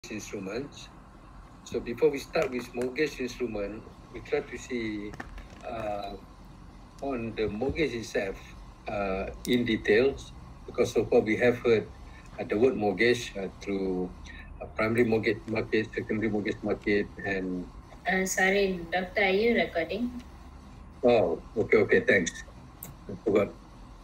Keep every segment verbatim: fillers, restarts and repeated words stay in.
instruments. So before we start with mortgage instrument, we try to see uh, on the mortgage itself uh, in details, because so far we have heard uh, the word mortgage uh, through uh, primary mortgage market, secondary mortgage market, and Uh, sorry, doctor, are you recording? oh, okay, okay, thanks. I forgot.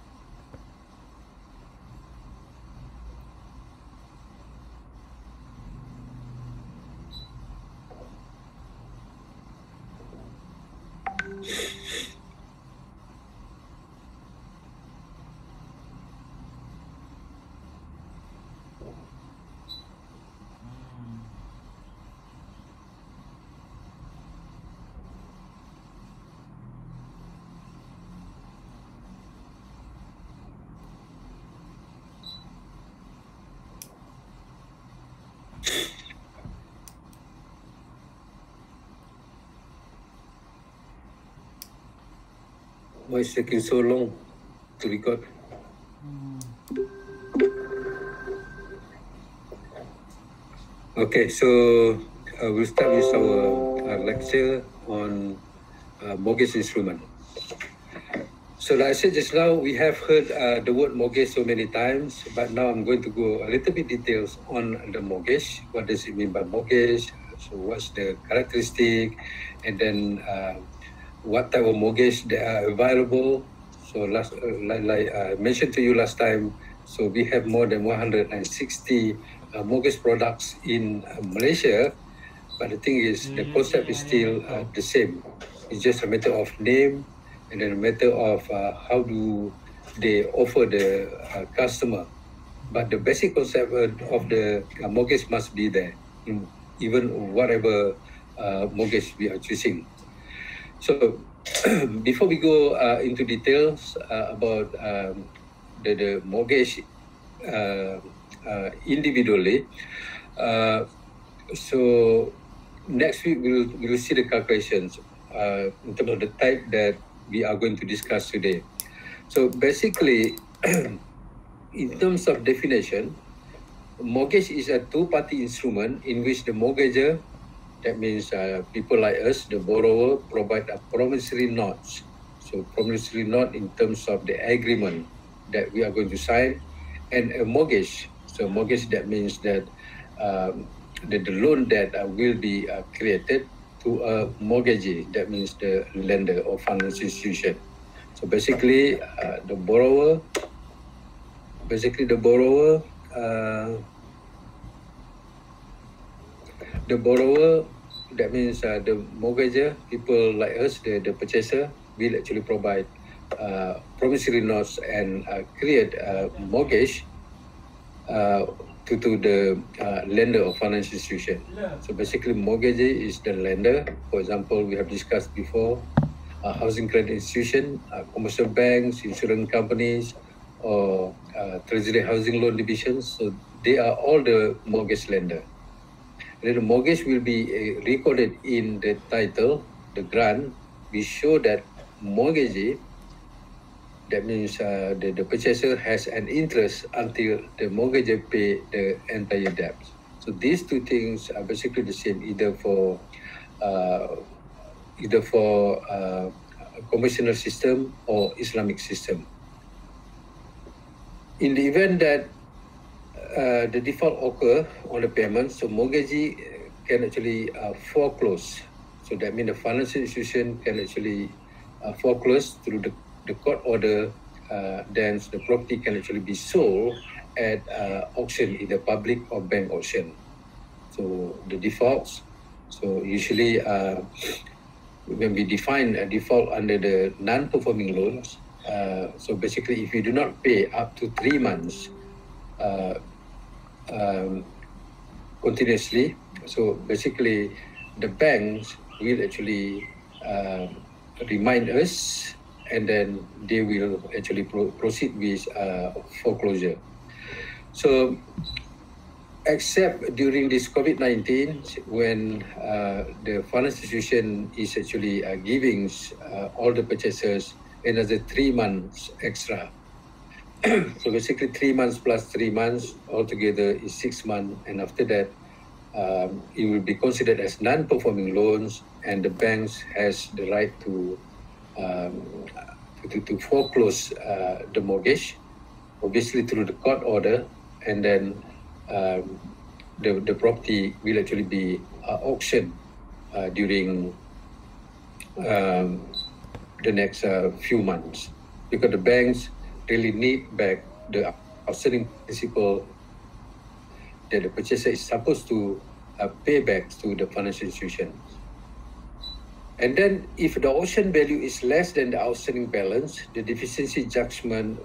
Why is it taking so long to record? Okay, so uh, we'll start with our uh, lecture on uh, mortgage instrument. So like I said just now, we have heard uh, the word mortgage so many times, but now I'm going to go a little bit details on the mortgage. What does it mean by mortgage? So what's the characteristic? And then uh, what type of mortgage that are available? So last, uh, like, like I mentioned to you last time, so we have more than one hundred sixty uh, mortgage products in uh, Malaysia, but the thing is, the concept is still uh, the same. It's just a matter of name, and then a matter of uh, how do they offer the uh, customer. But the basic concept of the uh, mortgage must be there, in even whatever uh, mortgage we are choosing. So before we go uh, into details uh, about um, the, the mortgage uh, uh, individually, uh, so next week we'll, we'll see the calculations uh, in terms of the type that we are going to discuss today. So basically, in terms of definition, mortgage is a two-party instrument in which the mortgager, that means uh, people like us, the borrower, provide a promissory notes. So promissory note in terms of the agreement that we are going to sign, and a mortgage. So mortgage, that means that um, the, the loan that uh, will be uh, created to a mortgagee, that means the lender or financial institution. So basically, uh, the borrower, basically the borrower, uh, the borrower, that means uh, the mortgager, people like us, the, the purchaser, will actually provide uh, promissory notes and uh, create a mortgage uh, to, to the uh, lender or financial institution. So basically, mortgagee is the lender. For example, we have discussed before, uh, housing credit institution, uh, commercial banks, insurance companies, or uh, treasury housing loan divisions. So they are all the mortgage lender. And the mortgage will be uh, recorded in the title, the grant. We show that mortgagee, that means uh, the, the purchaser has an interest until the mortgagee pay the entire debt. So these two things are basically the same, either for uh, either for uh, a conventional system or Islamic system. In the event that uh, the default occur on the payment, so mortgagee can actually uh, foreclose. So that means the financial institution can actually uh, foreclose through the, the court order. Uh, then the property can actually be sold at uh, auction, either public or bank auction. So the defaults. So usually, uh, when we define a default under the non-performing loans, uh, so basically, if you do not pay up to three months uh, um, continuously, so basically, the banks will actually uh, remind us, and then they will actually pro- proceed with uh, foreclosure. So, except during this COVID nineteen, when uh, the financial institution is actually uh, giving uh, all the purchasers another three months extra. So basically, three months plus three months altogether is six months, and after that, um, it will be considered as non-performing loans, and the banks has the right to um, to, to foreclose uh, the mortgage, obviously through the court order, and then um, the the property will actually be uh, auctioned uh, during um, the next uh, few months, because the banks really need back the outstanding principal that the purchaser is supposed to uh, pay back to the financial institution. And then if the auction value is less than the outstanding balance, the deficiency judgment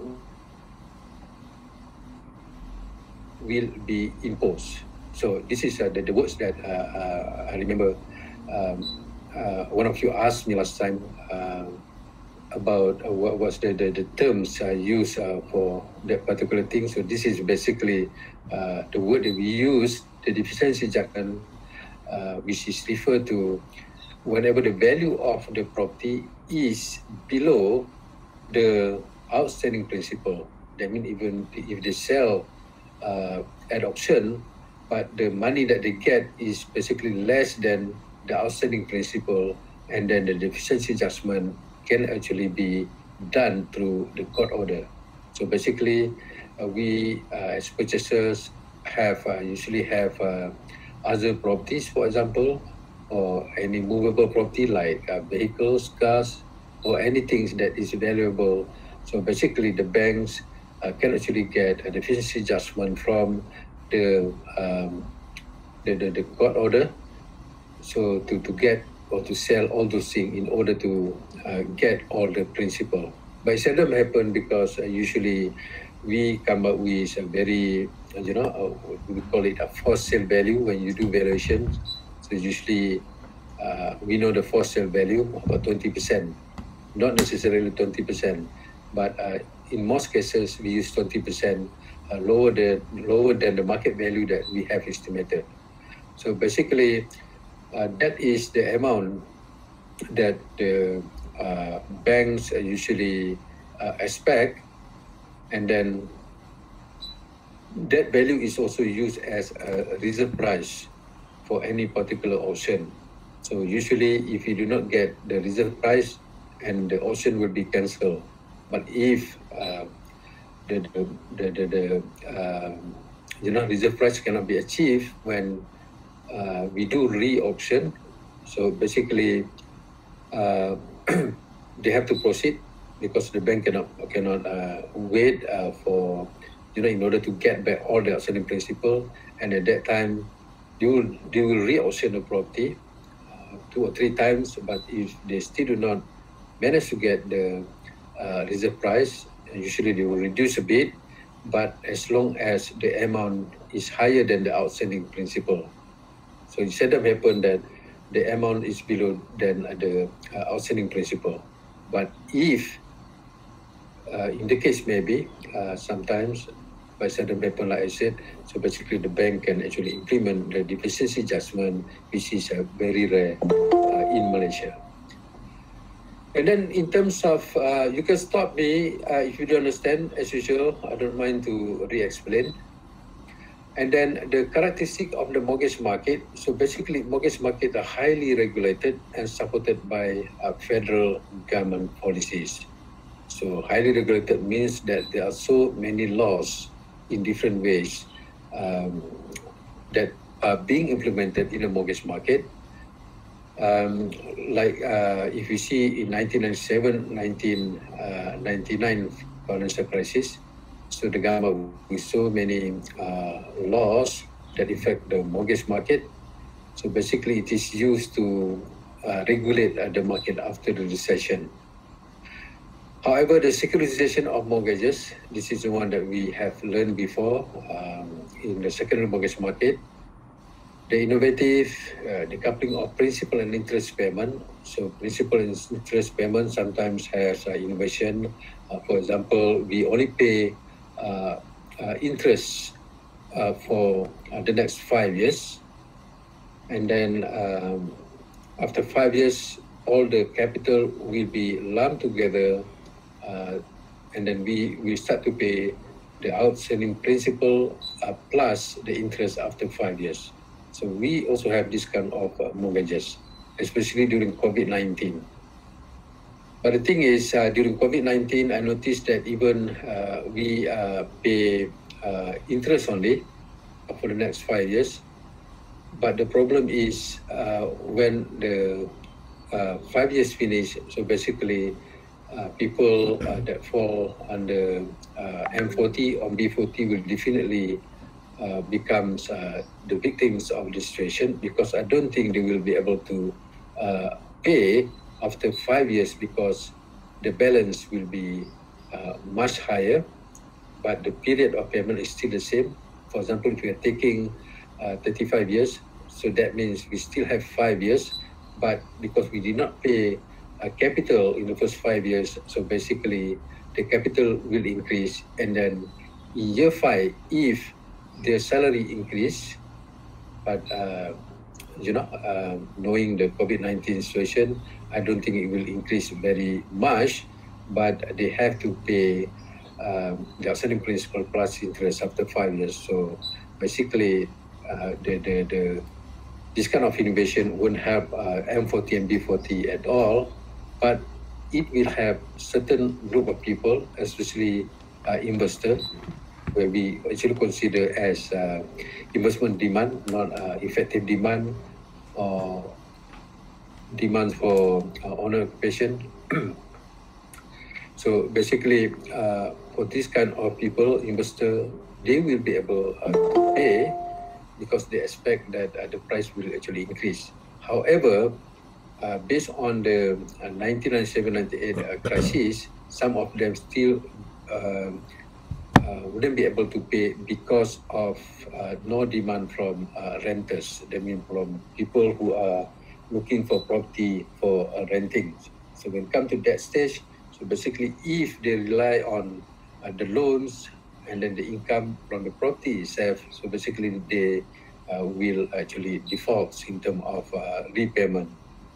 will be imposed. So this is uh, the, the words that uh, uh, I remember um, uh, one of you asked me last time uh, about uh, what was the, the, the terms uh, used uh, for that particular thing. So this is basically uh, the word that we use, the deficiency judgment, uh, which is referred to whenever the value of the property is below the outstanding principal. That means even if they sell uh, at auction, but the money that they get is basically less than the outstanding principal, and then the deficiency judgment can actually be done through the court order. So basically, uh, we uh, as purchasers have uh, usually have uh, other properties, for example, or any movable property like uh, vehicles, cars, or anything that is valuable. So basically, the banks uh, can actually get a deficiency judgment from the um, the, the, the court order. So to, to get or to sell all those things in order to uh, get all the principal. But it seldom happen because uh, usually we come up with a very, you know, uh, we call it a forced sale value when you do valuation. So usually uh, we know the forced sale value about twenty percent, not necessarily twenty percent, but uh, in most cases we use twenty percent uh, lower, than, lower than the market value that we have estimated. So basically, Uh, that is the amount that the uh, banks uh, usually uh, expect, and then that value is also used as a reserve price for any particular auction. So usually if you do not get the reserve price, and the auction will be cancelled. But if uh, the, the, the, the, the uh, you know, reserve price cannot be achieved when Uh, we do re-auction. So basically, uh, they have to proceed because the bank cannot cannot uh, wait uh, for, you know, in order to get back all the outstanding principal. And at that time, they will they will re-auction the property uh, two or three times. But if they still do not manage to get the uh, reserve price, usually they will reduce a bit. But as long as the amount is higher than the outstanding principal. So it seldom happen that the amount is below than the uh, outstanding principal. But if, uh, in the case maybe, uh, sometimes, but seldom happen like I said, so basically the bank can actually implement the deficiency judgment, which is uh, very rare uh, in Malaysia. And then in terms of, uh, you can stop me uh, if you don't understand, as usual, I don't mind to re-explain. And then the characteristic of the mortgage market. So basically, mortgage market are highly regulated and supported by uh, federal government policies. So highly regulated means that there are so many laws in different ways um, that are being implemented in the mortgage market. Um, like uh, if you see in nineteen ninety-seven, nineteen ninety-nine financial crisis, so the government with so many uh, laws that affect the mortgage market. So basically it is used to uh, regulate uh, the market after the recession. However, the securitization of mortgages, this is the one that we have learned before um, in the secondary mortgage market. The innovative uh, decoupling of principal and interest payment. So principal and interest payment sometimes has uh, innovation. Uh, for example, we only pay Uh, uh, interest uh, for uh, the next five years, and then um, after five years, all the capital will be lumped together, uh, and then we we start to pay the outstanding principal uh, plus the interest after five years. So we also have this kind of uh, mortgages, especially during COVID nineteen. But the thing is, uh, during COVID nineteen, I noticed that even uh, we uh, pay uh, interest only for the next five years. But the problem is uh, when the uh, five years finish, so basically uh, people uh, that fall under uh, M forty or B forty will definitely uh, becomes uh, the victims of the situation, because I don't think they will be able to uh, pay after five years because the balance will be uh, much higher, but the period of payment is still the same. For example, if we are taking uh, thirty-five years, so that means we still have five years, but because we did not pay uh, capital in the first five years, so basically the capital will increase, and then in year five, if their salary increase, but uh, you know, uh, knowing the COVID nineteen situation, I don't think it will increase very much, but they have to pay um, the outstanding principal plus interest after five years. So basically, uh, the, the, the this kind of innovation won't help uh, M forty and B forty at all, but it will have certain group of people, especially uh, investors, where we actually consider as uh, investment demand, not uh, effective demand or demand for uh, owner occupation. So basically, uh, for this kind of people, investor, they will be able uh, to pay because they expect that uh, the price will actually increase. However, uh, based on the uh, nineteen ninety-seven ninety-eight uh, crisis, some of them still uh, uh, wouldn't be able to pay because of uh, no demand from uh, renters. That means from people who are looking for property for uh, renting. So when come to that stage, so basically if they rely on uh, the loans and then the income from the property itself, so basically they uh, will actually default in terms of uh, repayment.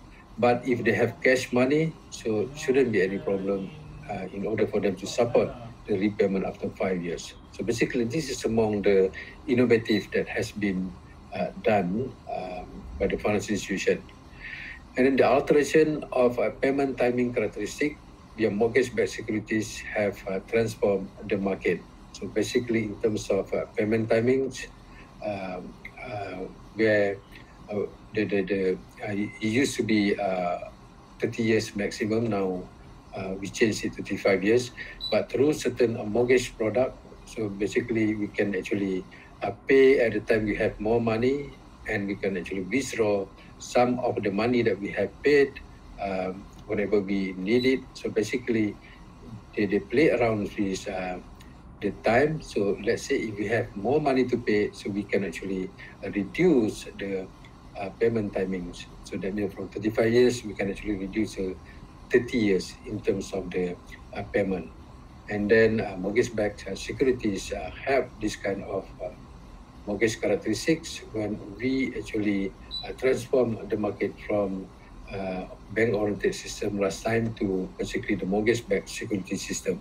But if they have cash money, so shouldn't be any problem uh, in order for them to support the repayment after five years. So basically, this is among the innovative that has been uh, done um, by the financial institution. And then the alteration of uh, payment timing characteristic via mortgage-backed securities have uh, transformed the market. So basically, in terms of uh, payment timings, um, uh, where uh, the the, the uh, it used to be uh, thirty years maximum. Now uh, we changed it to thirty-five years. But through certain uh, mortgage product, so basically we can actually uh, pay at the time we have more money, and we can actually withdraw some of the money that we have paid um, whenever we need it. So basically, they, they play around with uh, the time. So let's say if we have more money to pay, so we can actually uh, reduce the uh, payment timings. So that means from thirty-five years, we can actually reduce uh, thirty years in terms of the uh, payment. And then uh, mortgage-backed uh, securities uh, have this kind of uh, mortgage characteristics when we actually uh, transform the market from uh, bank-oriented system last time to basically the mortgage-backed security system.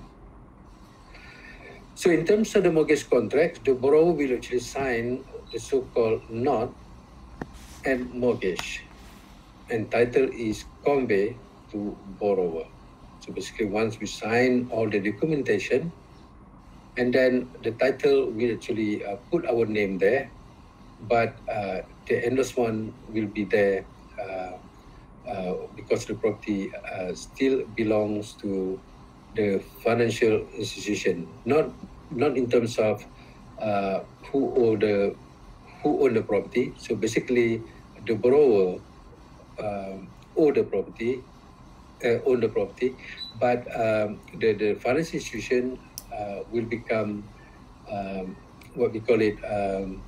So in terms of the mortgage contract, the borrower will actually sign the so-called note and mortgage, and title is conveyed to borrower. So basically, once we sign all the documentation, and then the title will actually uh, put our name there, but uh, the endorsement will be there uh, uh, because the property uh, still belongs to the financial institution, not not in terms of uh, who own the who own the property. So basically, the borrower um, own the property, uh, own the property, but um, the the financial institution uh, will become um, what we call it um,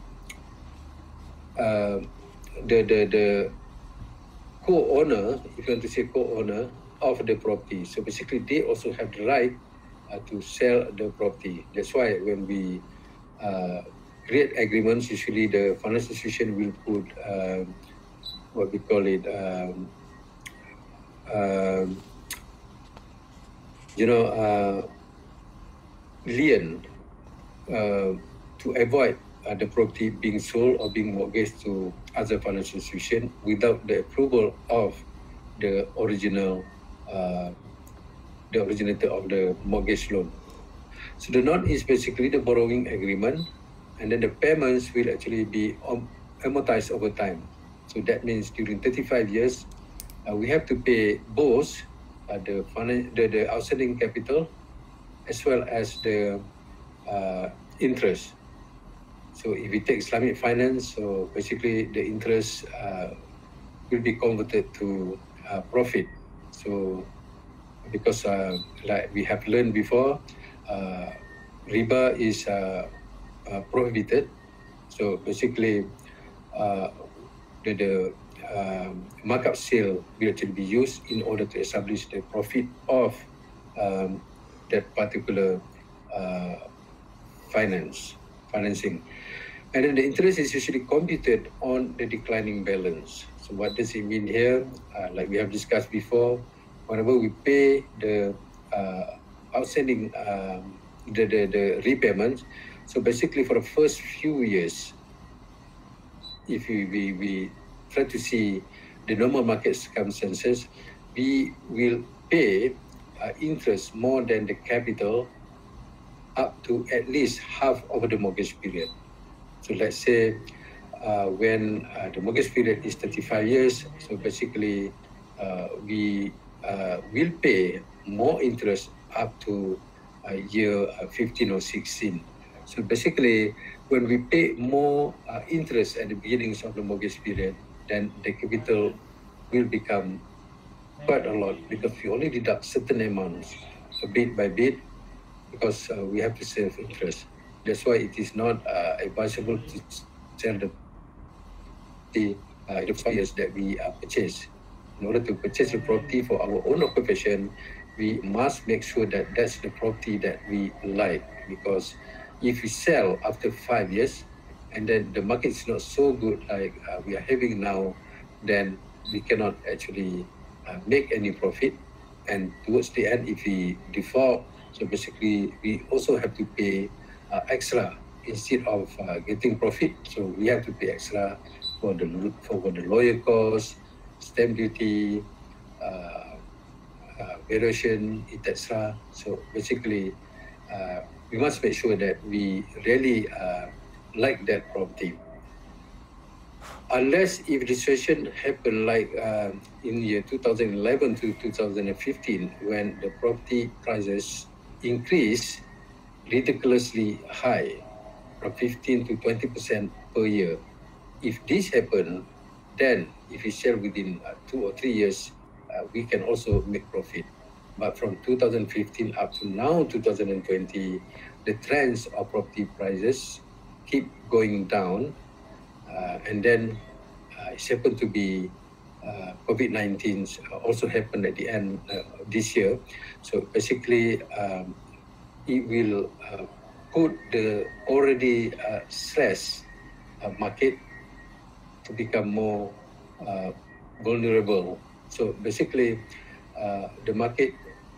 uh, the the the co-owner, if you want to say co-owner of the property. So basically, they also have the right uh, to sell the property. That's why when we uh, create agreements, usually the financial institution will put uh, what we call it, um, um, you know, uh, lien uh, to avoid uh, the property being sold or being mortgaged to other financial institution without the approval of the original, uh, the originator of the mortgage loan. So the note is basically the borrowing agreement, and then the payments will actually be amortized over time. So that means during thirty-five years, uh, we have to pay both uh, the, the the outstanding capital as well as the uh, interest. So if we take Islamic finance, so basically the interest uh, will be converted to uh, profit. So because uh, like we have learned before, uh, riba is uh, uh, prohibited. So basically, uh, the, the uh, markup sale will actually be used in order to establish the profit of um, that particular uh, finance financing. And then the interest is usually computed on the declining balance. So what does it mean here? Uh, like we have discussed before, whenever we pay the uh, outstanding um, the, the, the repayments, so basically for the first few years, if we, we, we try to see the normal market circumstances, we will pay uh, interest more than the capital up to at least half of the mortgage period. So let's say uh, when uh, the mortgage period is thirty-five years, so basically uh, we uh, will pay more interest up to uh, year uh, fifteen or sixteen. So basically, when we pay more uh, interest at the beginnings of the mortgage period, then the capital will become quite a lot because we only deduct certain amounts, so bit by bit, because uh, we have to save interest. That's why it is not uh, advisable to sell the the uh, years that we uh, purchase. In order to purchase a property for our own occupation, we must make sure that that's the property that we like. Because if we sell after five years, and then the market is not so good like uh, we are having now, then we cannot actually uh, make any profit. And towards the end, if we default, so basically we also have to pay uh, extra instead of uh, getting profit. So we have to pay extra for the for the lawyer costs, stamp duty, uh, uh, variation, et cetera. So basically, uh, we must make sure that we really uh, like that property. Unless if the situation happened like uh, in year two thousand eleven to two thousand fifteen, when the property prices increased ridiculously high, from fifteen to twenty percent per year. If this happened, then if we sell within uh, two or three years, uh, we can also make profit. But from two thousand fifteen up to now, two thousand twenty, the trends of property prices keep going down. Uh, and then uh, it happened to be uh, COVID nineteen also happened at the end uh, of this year. So basically, um, it will uh, put the already uh, stressed uh, market to become more uh, vulnerable. So basically, uh, the market,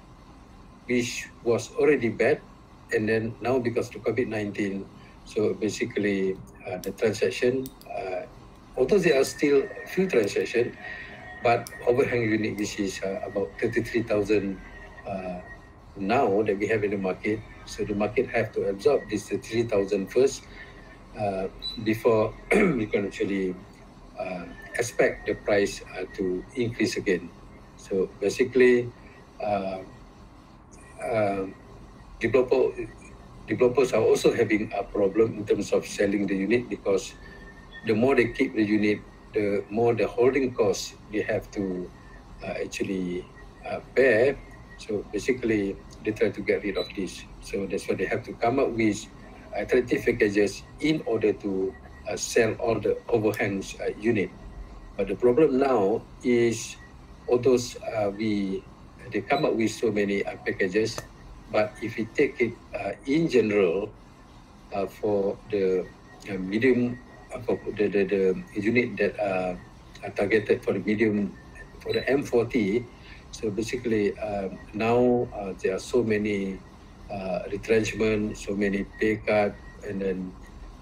which was already bad, and then now because of COVID nineteen, so basically uh, the transaction, uh, although there are still few transactions, but overhang unit, which is uh, about thirty-three thousand uh, now that we have in the market. So the market have to absorb this thirty-three thousand first uh, before we can actually uh, expect the price uh, to increase again. So basically, uh, uh, developer, developers are also having a problem in terms of selling the unit, because the more they keep the unit, the more the holding costs they have to uh, actually uh, bear. So basically, they try to get rid of this. So that's why they have to come up with attractive packages in order to uh, sell all the overhangs uh, unit. But the problem now is, although uh, we they come up with so many uh, packages, but if we take it uh, in general uh, for the uh, medium, uh, for the, the, the unit that uh, are targeted for the medium, for the M forty, so basically uh, now uh, there are so many uh, retrenchment, so many pay cut, and then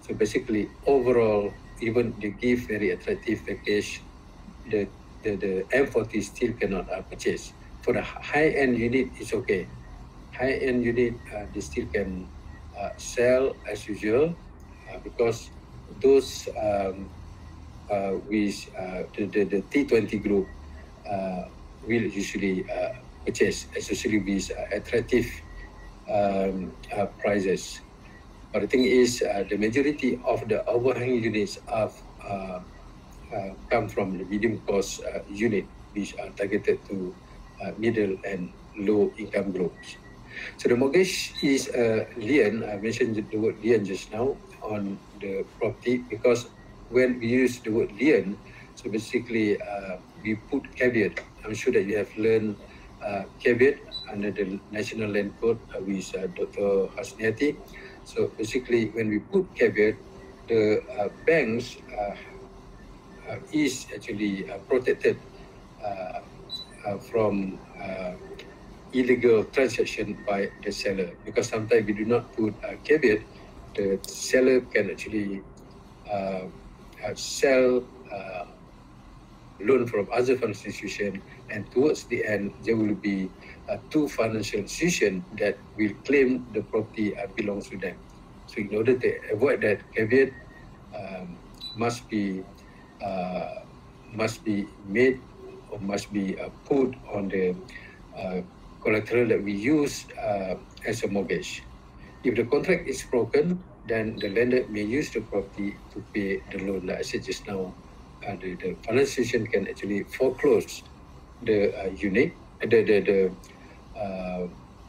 So basically, overall, even they give very attractive package, the the, the M forty still cannot uh, purchase. For the high-end unit, it's okay. High-end unit, uh, they still can uh, sell as usual uh, because those um, uh, with uh, the, the, the T twenty group uh, will usually uh, purchase, especially with uh, attractive um, uh, prices. But the thing is, uh, the majority of the overhang units are uh, uh, come from the medium cost uh, unit, which are targeted to uh, middle and low income groups. So the mortgage is a uh, lien. I mentioned the word lien just now on the property because when we use the word lien, so basically uh, we put caveat. I'm sure that you have learned uh, caveat under the National Land Code uh, with uh, Doctor Hasniati. So basically, when we put caveat, the uh, banks uh, uh, is actually uh, protected uh, uh, from uh, illegal transaction by the seller, because sometimes we do not put a caveat, the seller can actually uh, uh, sell uh, loan from other financial institution, and towards the end there will be uh, two financial institutions that will claim the property uh, belongs to them. So in order to avoid that caveat, um, must be uh, must be made or must be uh, put on the uh, collateral that we use uh, as a mortgage. If the contract is broken, then the lender may use the property to pay the loan. Like I said just now, uh, the, the financial institution can actually foreclose the uh, unit, the the the, uh,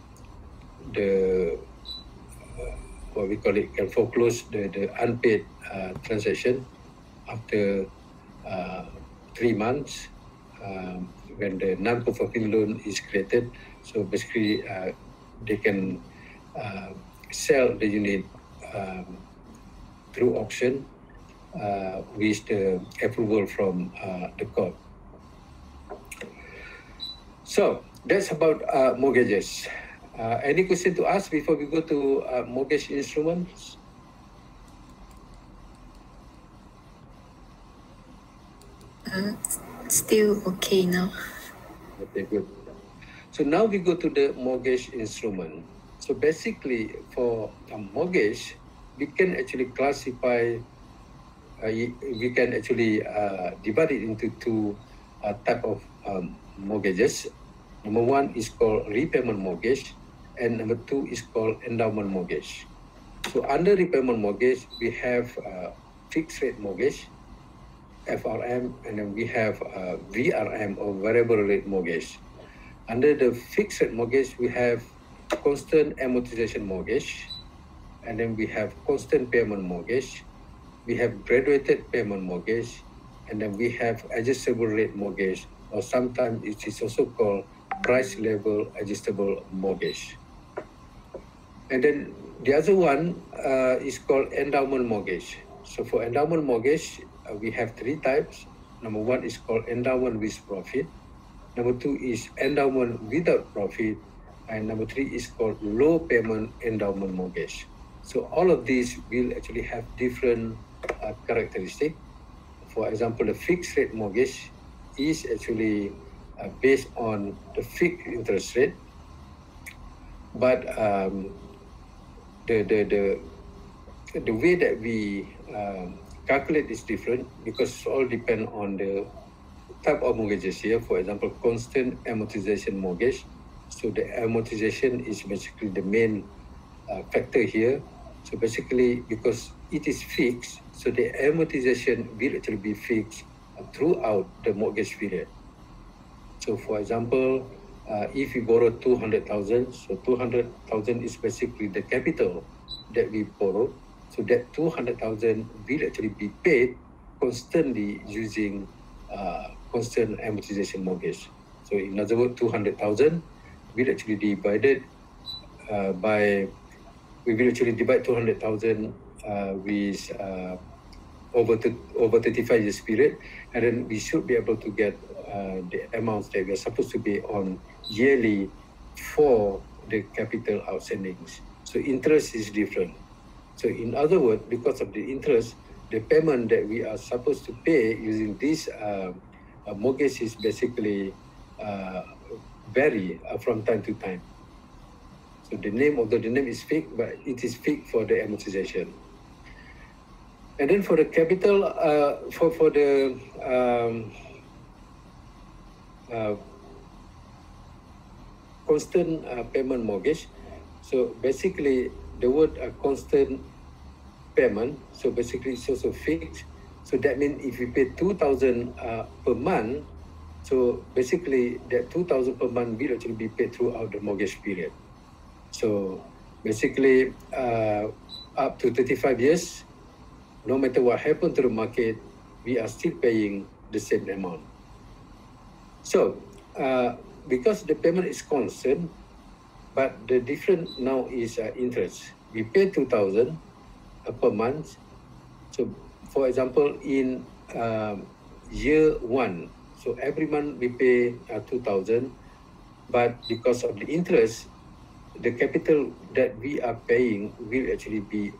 the uh, what we call it, can foreclose the the unpaid uh, transaction after uh, three months um, when the non-performing loan is created. So basically, uh, they can uh, sell the unit um, through auction uh, with the approval from uh, the court. So that's about uh, mortgages. Uh, any question to ask before we go to uh, mortgage instruments? Uh, still okay now. Okay, good. So now we go to the mortgage instrument. So basically, for a mortgage, we can actually classify, uh, we can actually uh, divide it into two uh, type of um, mortgages. Number one is called repayment mortgage, and number two is called endowment mortgage. So under repayment mortgage, we have uh, fixed rate mortgage, F R M, and then we have uh, V R M, or variable rate mortgage. Under the fixed rate mortgage, we have constant amortization mortgage, and then we have constant payment mortgage, we have graduated payment mortgage, and then we have adjustable rate mortgage, or sometimes it is also called price level adjustable mortgage. And then the other one uh, is called endowment mortgage. So for endowment mortgage, uh, we have three types. Number one is called endowment with profit. Number two is endowment without profit. And number three is called low payment endowment mortgage. So all of these will actually have different uh, characteristics. For example, the fixed rate mortgage is actually uh, based on the fixed interest rate, but um, the, the, the, the way that we um, calculate is different, because it all depends on the type of mortgages here. For example, constant amortization mortgage. So the amortization is basically the main uh, factor here. So basically, because it is fixed, so the amortization will actually be fixed uh, throughout the mortgage period. So for example, uh, if we borrow two hundred thousand, so two hundred thousand is basically the capital that we borrow. So that two hundred thousand will actually be paid constantly using uh, constant amortization mortgage. So in other words, two hundred thousand will actually divided uh, by, we will actually divide two hundred thousand uh, with uh, over to, over thirty-five years period, and then we should be able to get uh, the amounts that we are supposed to pay on yearly for the capital outstandings. So interest is different. So in other words, because of the interest, the payment that we are supposed to pay using this uh, uh, mortgage is basically uh, vary uh, from time to time. So the name of the, the name is fixed, but it is fixed for the amortization. And then for the capital, uh, for for the um, uh, constant uh, payment mortgage. So basically, the word uh, constant payment. So basically, it's also fixed. So that means if you pay two thousand uh, per month, so basically that two thousand per month will actually be paid throughout the mortgage period. So basically, uh, up to thirty-five years, no matter what happened to the market, we are still paying the same amount. So uh, because the payment is constant, but the difference now is uh, interest. We pay two thousand uh, per month. So for example, in um, year one, so every month we pay uh, two thousand, but because of the interest, the capital that we are paying will actually be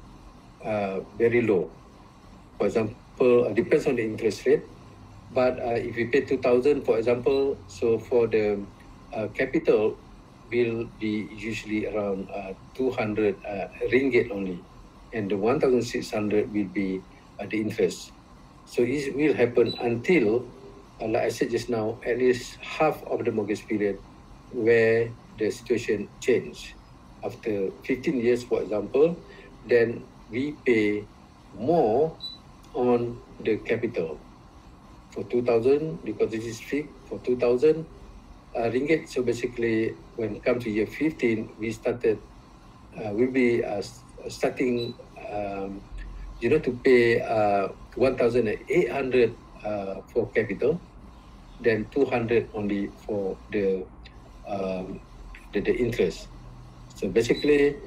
uh, very low. For example, it depends on the interest rate, but uh, if we pay two thousand, for example, so for the uh, capital will be usually around uh, two hundred uh, ringgit only, and the one thousand six hundred will be uh, the interest. So it will happen until, uh, like I said just now, at least half of the mortgage period where the situation change. After fifteen years, for example, then we pay more on the capital. For two thousand, because this is fixed, for two thousand uh, ringgit. So basically, when it comes to year fifteen, we started, uh, we'll be uh, starting, um, you know, to pay uh, one thousand eight hundred uh, for capital, then two hundred only for the um, the, the interest. So basically,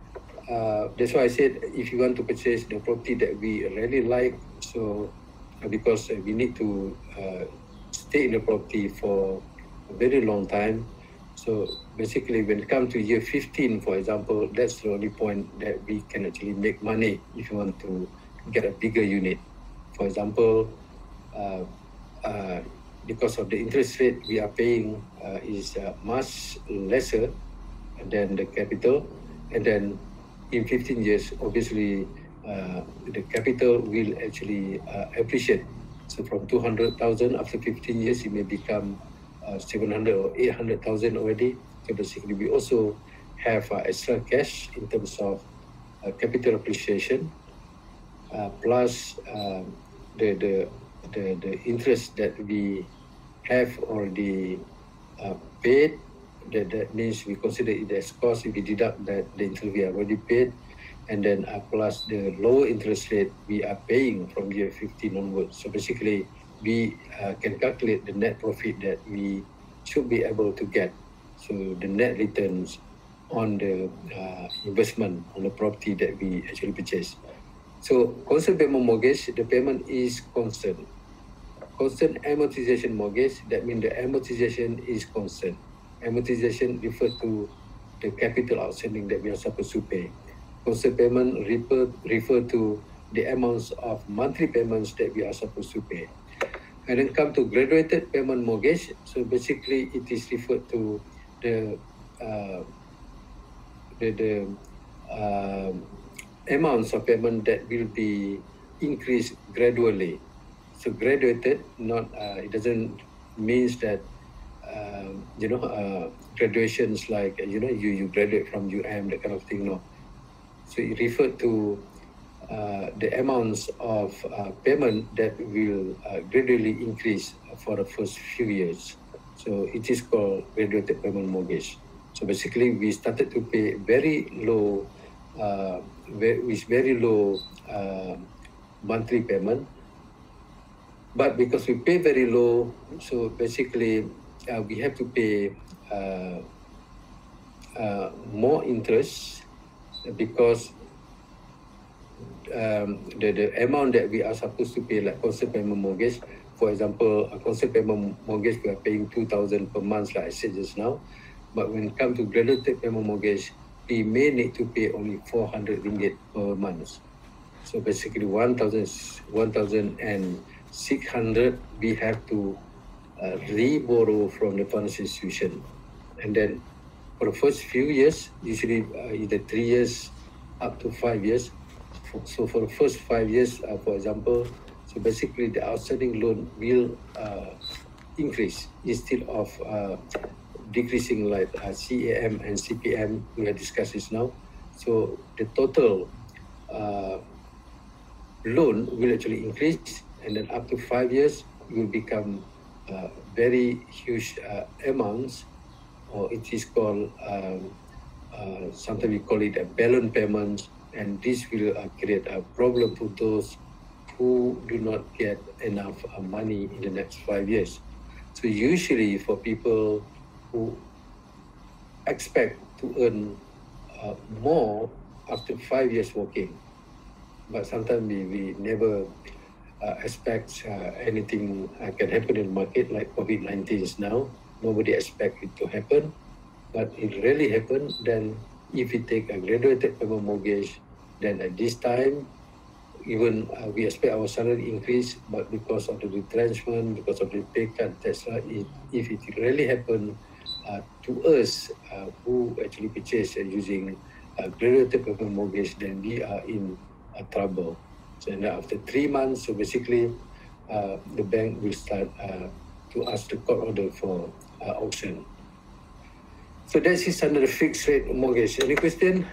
uh, that's why I said if you want to purchase the property that we really like, so uh, because uh, we need to uh, stay in the property for a very long time. So basically, when it comes to year fifteen, for example, that's the only point that we can actually make money if you want to get a bigger unit. For example, uh, uh, because of the interest rate we are paying uh, is uh, much lesser than the capital, and then in fifteen years, obviously, uh, the capital will actually uh, appreciate. So from two hundred thousand, after fifteen years, it may become uh, seven hundred or eight hundred thousand already. So basically, we also have uh, extra cash in terms of uh, capital appreciation, uh, plus uh, the, the, the, the interest that we have already uh, paid. That, that means we consider it as cost if we deduct that the interest we have already paid, and then uh, plus the lower interest rate we are paying from year fifteen onwards. So basically, we uh, can calculate the net profit that we should be able to get. So the net returns on the uh, investment on the property that we actually purchase. So constant payment mortgage, the payment is constant. Constant amortization mortgage, that means the amortization is constant. Amortization refers to the capital outstanding that we are supposed to pay. Constant payment refer, refer to the amounts of monthly payments that we are supposed to pay. And then come to graduated payment mortgage. So basically, it is referred to the uh, the, the uh, amounts of payment that will be increased gradually. So graduated, not uh, it doesn't means that uh, you know uh, graduations like you know you you graduate from U M, that kind of thing. No. So it referred to uh, the amounts of uh, payment that will uh, gradually increase for the first few years. So it is called graduated payment mortgage. So basically, we started to pay very low, uh, very, with very low uh, monthly payment. But because we pay very low, so basically uh, we have to pay uh, uh, more interest because um, the, the amount that we are supposed to pay, like constant payment mortgage, for example, a constant payment mortgage, we are paying two thousand per month, like I said just now. But when it comes to graduated payment mortgage, we may need to pay only four hundred ringgit per month. So basically one thousand six hundred we have to uh, re-borrow from the financial institution. And then for the first few years, usually uh, either three years up to five years. So for the first five years, uh, for example, so basically the outstanding loan will uh, increase instead of uh, decreasing like uh, C A M and C P M we have discussed this now. So the total uh, loan will actually increase, and then up to five years will become uh, very huge uh, amounts, or it is called um, uh, sometimes we call it a balloon payment, and this will uh, create a problem for those who do not get enough uh, money in the next five years. So usually for people who expect to earn uh, more after five years working, but sometimes we, we never uh, expect uh, anything uh, can happen in the market, like COVID nineteen is now. Nobody expect it to happen, but it really happened. Then if we take a graduated payment mortgage, then at this time, even uh, we expect our salary increase, but because of the retrenchment, because of the pay cut, et cetera, it, if it really happen uh, to us uh, who actually purchase uh, using a graduated payment mortgage, then we are in uh, trouble. So then after three months, so basically uh, the bank will start uh, to ask the court order for uh, auction. So that is under the fixed rate mortgage. Any question?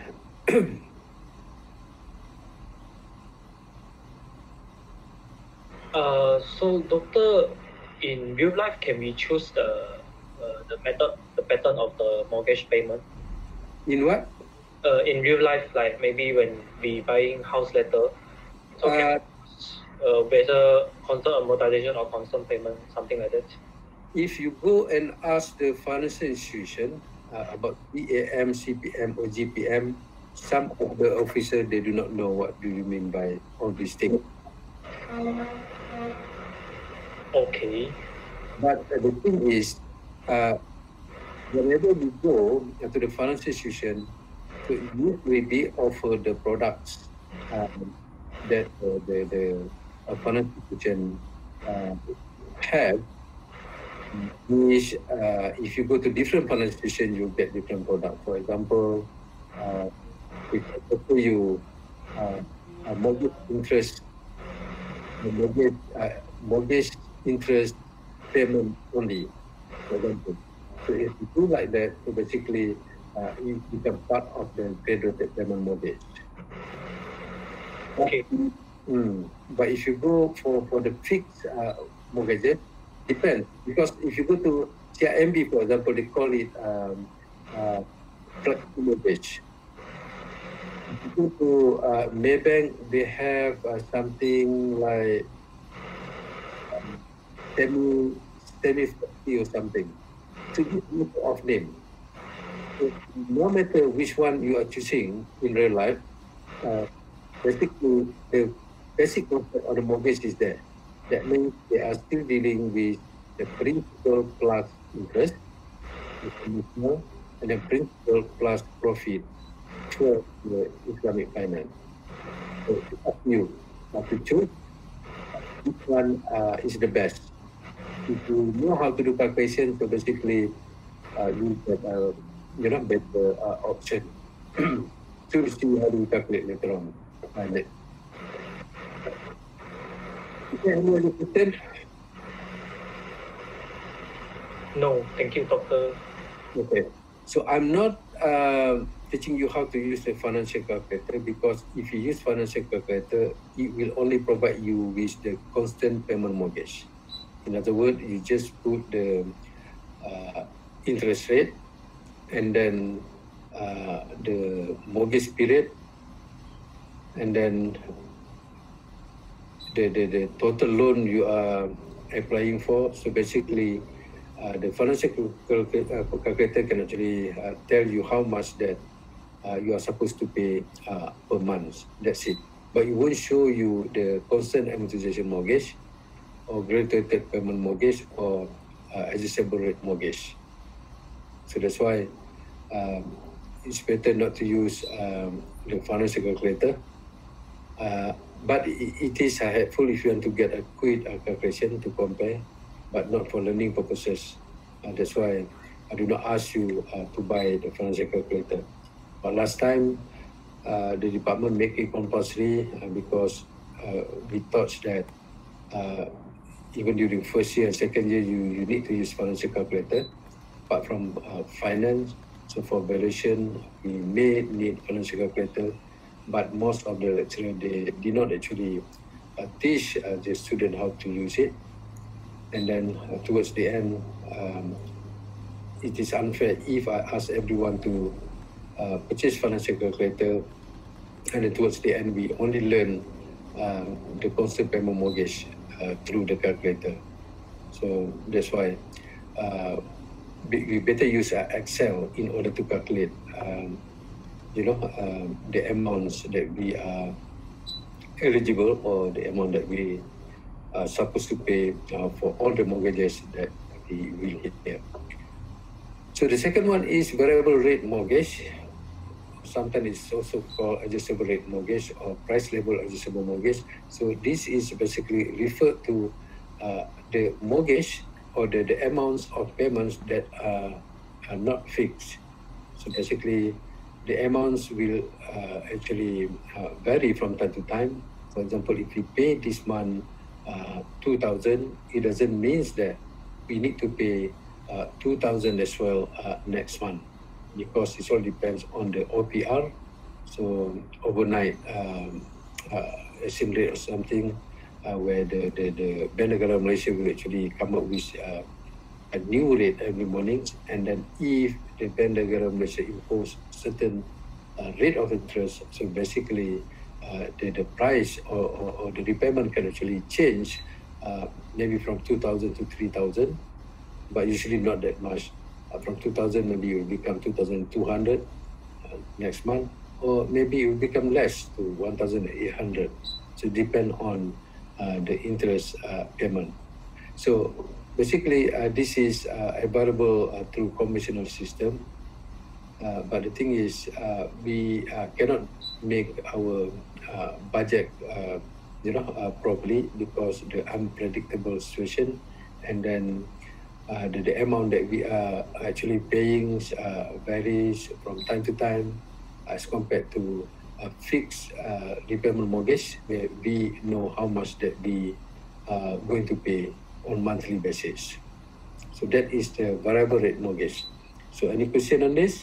Uh, so, doctor, in real life, can we choose the uh, the method, the pattern of the mortgage payment? In what? Uh, in real life, like maybe when we buying house letter, so can Uh, uh, whether constant amortization or constant payment, something like that. If you go and ask the financial institution uh, about E A M, C P M, or G P M, some of the officers, they do not know what do you mean by all these things. Okay. But uh, the thing is, uh, whenever we go to the financial institution, so usually they offer the products um, that uh, the, the uh, financial institution uh, have. Which, uh, if you go to different financial institutions, you get different products. For example, uh, if I offer you uh, a mortgage interest, a mortgage, uh, mortgage interest payment only, for example. So if you do like that, so basically uh, it becomes part of the graduated payment mortgage. Okay. Mm. But if you go for, for the fixed uh, mortgages, depends, because if you go to C I M B, for example, they call it um, uh, flexible mortgage. If you go to uh, Maybank, they have uh, something like um, semi semi flexi or something. So this is of name. So no matter which one you are choosing in real life, uh, basically the basic concept of the mortgage is there. That means they are still dealing with the principal plus interest, and the principal plus profit for the Islamic finance. So it's up to you how to choose which one uh, is the best. If you know how to do calculation, so basically uh, you get a you know better uh, option. So you see how do you calculate later on. Find it. Is there any other question? No, thank you, doctor. Okay. So I'm not uh, teaching you how to use the financial calculator, because if you use financial calculator, it will only provide you with the constant payment mortgage. In other words, you just put the uh, interest rate and then uh, the mortgage period, and then the, the, the total loan you are applying for. So basically, uh, the financial calculator, uh, calculator can actually uh, tell you how much that uh, you are supposed to pay uh, per month. That's it. But it won't show you the constant amortization mortgage, or graduated payment mortgage, or uh, adjustable rate mortgage. So that's why um, it's better not to use um, the financial calculator. Uh, but it, it is uh, helpful if you want to get a quick uh, calculation to compare, but not for learning purposes. Uh, that's why I do not ask you uh, to buy the financial calculator. But last time, uh, the department make it compulsory uh, because uh, we thought that uh, even during first year and second year, you, you need to use financial calculator. Apart from uh, finance, so for valuation, we may need financial calculator, but most of the lecturers, they did not actually uh, teach uh, the student how to use it. And then uh, towards the end, um, it is unfair if I ask everyone to uh, purchase financial calculator, and then towards the end, we only learn uh, the constant payment mortgage uh, through the calculator. So that's why uh, we better use uh, Excel in order to calculate, um, you know, uh, the amounts that we are eligible, or the amount that we are supposed to pay uh, for all the mortgages that we will hit here. So the second one is variable rate mortgage. Sometimes it's also called adjustable rate mortgage or price level adjustable mortgage. So this is basically referred to uh, the mortgage or the, the amounts of payments that are, are not fixed. So basically, the amounts will uh, actually uh, vary from time to time. For example, if we pay this month uh, two thousand, it doesn't mean that we need to pay uh, two thousand as well uh, next month, because it all depends on the O P R. So overnight um, uh, exchange rate or something, Uh, where the, the, the Bank Negara Malaysia will actually come up with uh, a new rate every morning. And then if the Bank Negara Malaysia impose certain uh, rate of interest, so basically uh, the, the price or, or, or the repayment can actually change uh, maybe from two thousand to three thousand, but usually not that much. Uh, from two thousand, maybe it will become two thousand two hundred uh, next month, or maybe it will become less to one thousand eight hundred. So it depends on Uh, the interest uh, payment. So basically, uh, this is uh, available uh, through conventional system. Uh, but the thing is, uh, we uh, cannot make our uh, budget, uh, you know, uh, properly because the unpredictable situation, and then uh, the, the amount that we are actually paying uh, varies from time to time as compared to a fixed uh, repayment mortgage, where we know how much that we are going to pay on monthly basis. So that is the variable rate mortgage. So any question on this?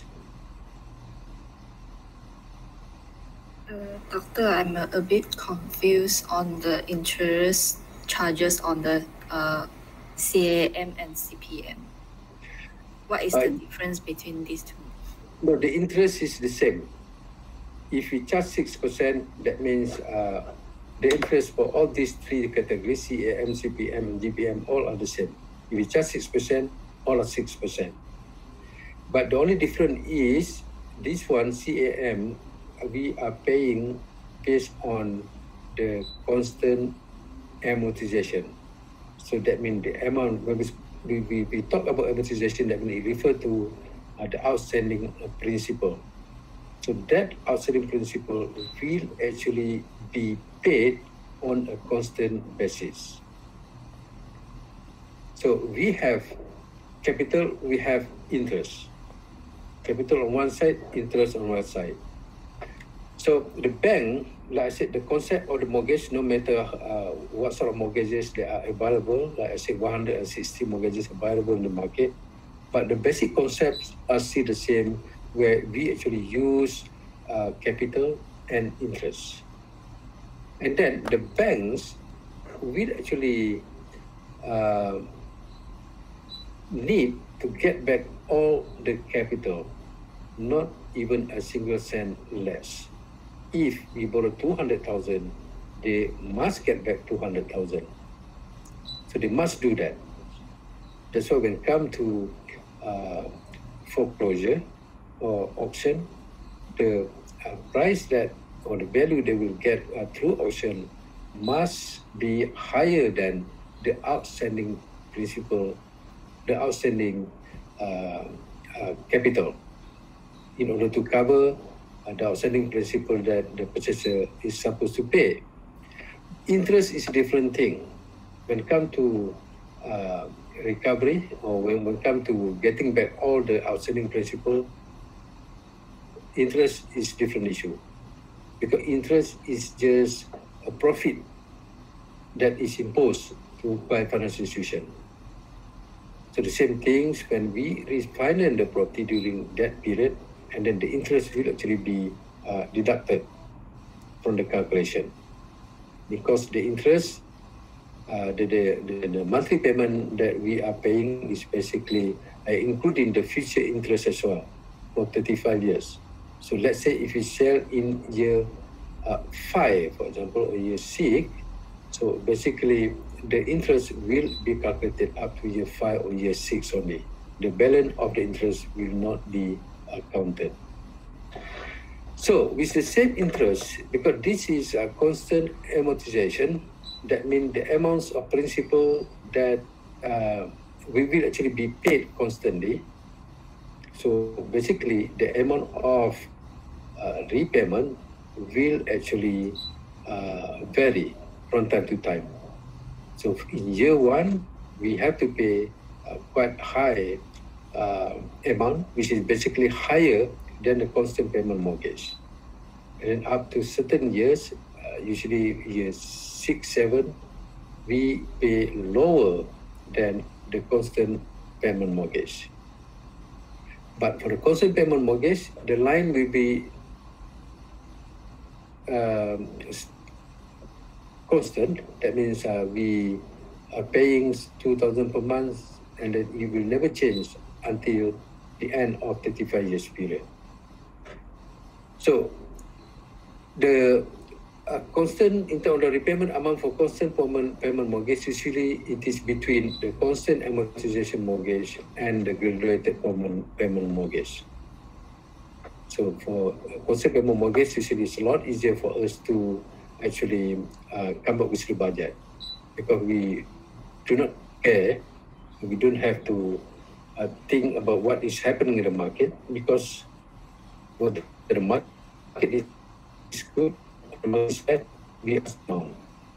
Uh, doctor, I'm a, a bit confused on the interest charges on the uh, C A M and C P M. What is the Uh, difference between these two? No, the interest is the same. If we charge six percent, that means uh, the interest for all these three categories, C A M, C P M, and G P M, all are the same. If we charge six percent, all are six percent. But the only difference is, this one, C A M, we are paying based on the constant amortization. So that means the amount, when we, we, we talk about amortization, that means it refers to uh, the outstanding uh, principal. So that outstanding principal will actually be paid on a constant basis. So we have capital, we have interest. Capital on one side, interest on one side. So the bank, like I said, the concept of the mortgage, no matter uh, what sort of mortgages that are available, like I said, one hundred sixty mortgages available in the market, but the basic concepts are still the same, where we actually use uh, capital and interest. And then the banks will actually uh, need to get back all the capital, not even a single cent less. If we borrow two hundred thousand, they must get back two hundred thousand. So they must do that. That's why when it comes to uh, foreclosure or auction, the uh, price that or the value they will get uh, through auction must be higher than the outstanding principal, the outstanding uh, uh, capital. in order to cover uh, the outstanding principal that the purchaser is supposed to pay. Interest is a different thing. When it comes to uh, recovery, or when it comes to getting back all the outstanding principal, interest is different issue. Because interest is just a profit that is imposed to by financial institution. So the same things when we refinance the property during that period, and then the interest will actually be uh, deducted from the calculation, because the interest, uh, the, the, the, the monthly payment that we are paying is basically uh, including the future interest as well for thirty-five years. So let's say if we sell in year uh, five, for example, or year six, so basically the interest will be calculated up to year five or year six only. The balance of the interest will not be uh, counted. So with the same interest, because this is a constant amortization, that means the amounts of principal that uh, we will actually be paid constantly. So basically the amount of uh, repayment will actually uh, vary from time to time. So in year one, we have to pay uh, quite high uh, amount, which is basically higher than the constant payment mortgage. And then up to certain years, uh, usually year six, seven, we pay lower than the constant payment mortgage. But for the constant payment mortgage, the line will be um, constant. That means uh, we are paying two thousand per month, and then it will never change until the end of thirty-five years period. So the uh, constant in terms of the repayment amount for constant payment, payment mortgage, usually it is between the constant amortization mortgage and the graduated payment, payment mortgage. So for constant payment mortgage, usually it's a lot easier for us to actually uh, come up with the budget, because we do not care, we don't have to uh, think about what is happening in the market, because well, the, the market is good, the market is bad, we are down.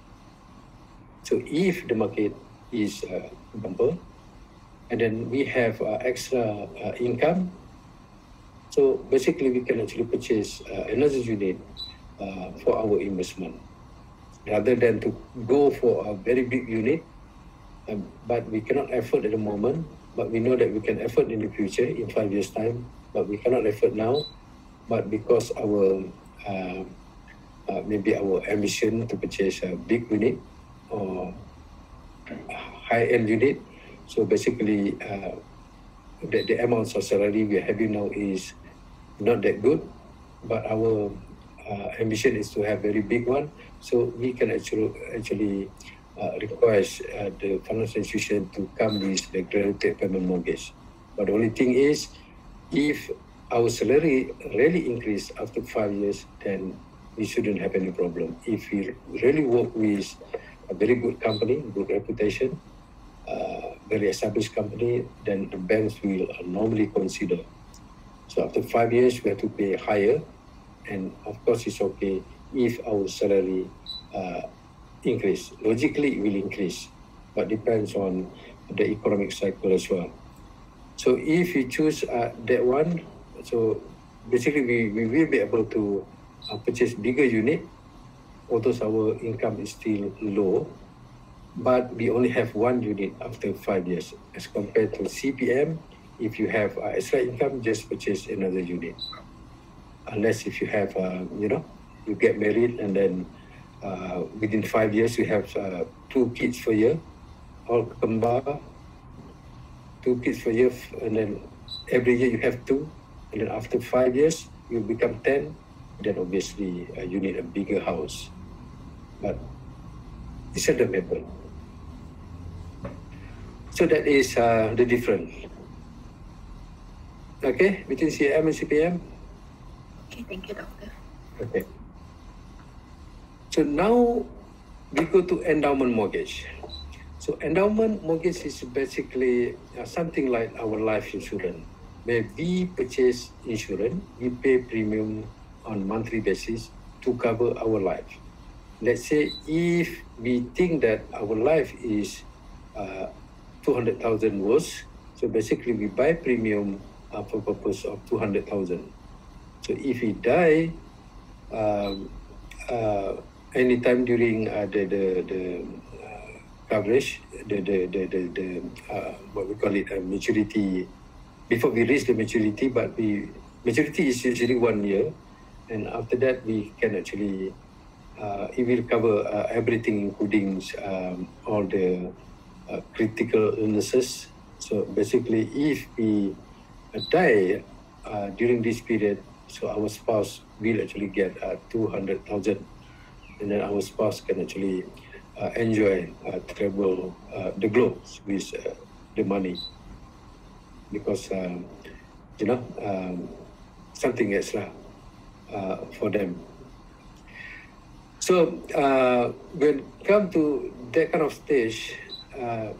So if the market is uh, bumper, and then we have uh, extra uh, income, so basically we can actually purchase uh, another unit uh, for our investment, rather than to go for a very big unit, um, but we cannot afford at the moment, but we know that we can afford in the future, in five years time, but we cannot afford now, but because our uh, uh, maybe our ambition to purchase a big unit or high-end unit, so basically uh, the, the amounts of salary we are having now is not that good, but our uh, ambition is to have very big one, so we can actually actually uh, request uh, the financial institution to come with the graduated payment mortgage. But the only thing is, if our salary really increase after five years, then we shouldn't have any problem. If we really work with a very good company, good reputation, uh, very established company, then the banks will uh, normally consider. So after five years, we have to pay higher, and of course it's okay if our salary uh, increase. Logically, it will increase, but depends on the economic cycle as well. So if you choose uh, that one, so basically we, we will be able to uh, purchase bigger unit, although our income is still low, but we only have one unit after five years, as compared to C P M. If you have uh, extra income, just purchase another unit. Unless if you have, uh, you know, you get married and then uh, within five years you have uh, two kids per year, all kembar, two kids per year, and then every year you have two, and then after five years you become ten, then obviously uh, you need a bigger house. But it's not happen. So that is uh, the difference. Okay, between C A M and C P M. Okay, thank you, doctor. Okay. So now we go to endowment mortgage. So endowment mortgage is basically uh, something like our life insurance, where we purchase insurance, we pay premium on monthly basis to cover our life. Let's say if we think that our life is uh, two hundred thousand worth, so basically we buy premium uh, for purpose of two hundred thousand. So if we die um, uh, anytime during uh, the the, the uh, coverage, the the the, the, the uh, what we call it uh, maturity, before we reach the maturity, but we maturity is usually one year, and after that we can actually uh, it will cover uh, everything, including um, all the uh, critical illnesses. So basically, if we uh, die uh, during this period, so our spouse will actually get uh, two hundred thousand, and then our spouse can actually uh, enjoy uh, travel uh, the globe with uh, the money, because um, you know um, something extra uh, for them. So uh, when come to that kind of stage, uh,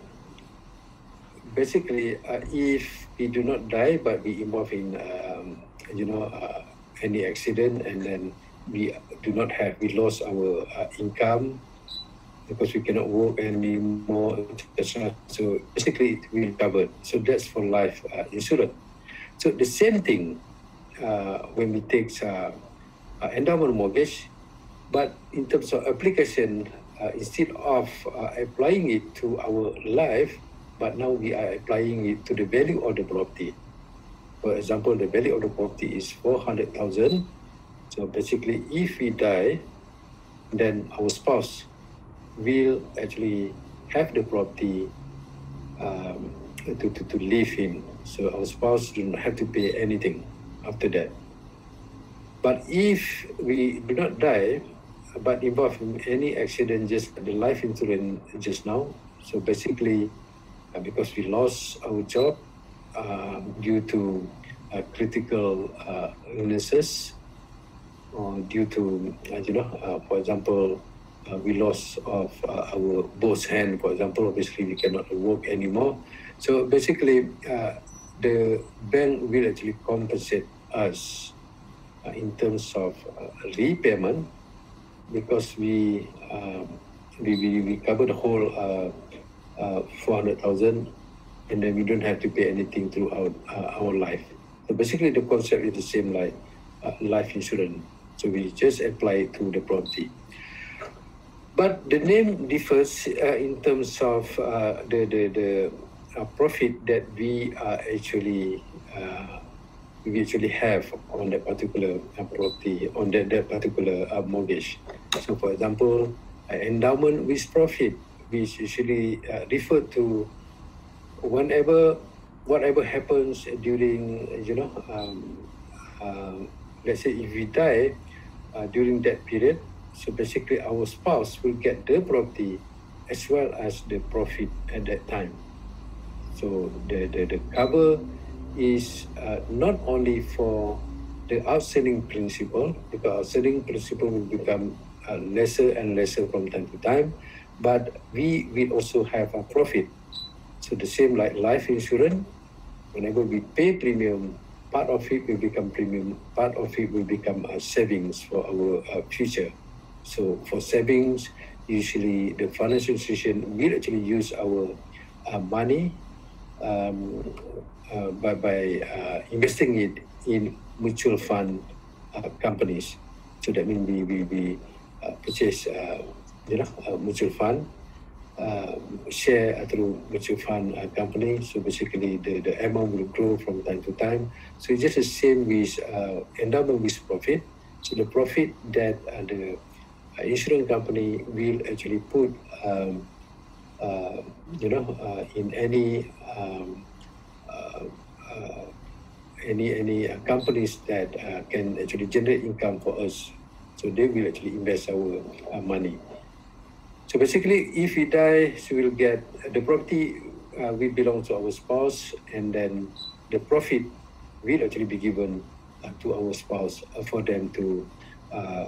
basically, uh, if we do not die but we involve in um, you know uh, any accident, and then we do not have we lost our uh, income because we cannot work anymore, et cetera. So basically, it will cover. So that's for life uh, insurance. So the same thing uh, when we take uh, uh, endowment mortgage, but in terms of application, uh, instead of uh, applying it to our life, but now we are applying it to the value of the property. For example, the value of the property is four hundred thousand. So basically, if we die, then our spouse will actually have the property um, to, to, to live in. So our spouse do not have to pay anything after that. But if we do not die, but involved in any accident, just the life insurance just now, so basically, uh, because we lost our job uh, due to uh, critical uh, illnesses, or due to, uh, you know, uh, for example, uh, we lost of uh, our both hand, for example, obviously we cannot work anymore. So basically, uh, the bank will actually compensate us uh, in terms of uh, repayment, because we, um, we, we, we cover the whole uh, uh, four hundred thousand, and then we don't have to pay anything throughout uh, our life. So basically the concept is the same like uh, life insurance. So we just apply it to the property. But the name differs uh, in terms of uh, the, the, the uh, profit that we are actually uh, we actually have on that particular uh, property, on that, that particular uh, mortgage. So for example, uh, endowment with profit, which usually uh, refer to whenever, whatever happens during, you know, um, uh, let's say if we die uh, during that period, so basically our spouse will get the property as well as the profit at that time. So the, the, the cover is uh, not only for the outstanding principal, because outstanding principal will become uh, lesser and lesser from time to time, but we will also have a profit. So the same like life insurance, whenever we pay premium, part of it will become premium, part of it will become a savings for our uh, future. So for savings, usually the financial institution will actually use our uh, money um, uh, by, by uh, investing it in mutual fund uh, companies. So that means we, we, we uh, purchase uh, you know, a mutual fund, uh, share through mutual fund uh, company. So basically the, the amount will grow from time to time. So it's just the same with uh, endowment with profit. So the profit that uh, the uh, insurance company will actually put um, uh, you know, uh, in any um, uh, uh, any any uh, companies that uh, can actually generate income for us. So they will actually invest our uh, money. So basically, if we die, so we'll get the property uh, will belong to our spouse, and then the profit will actually be given uh, to our spouse uh, for them to uh,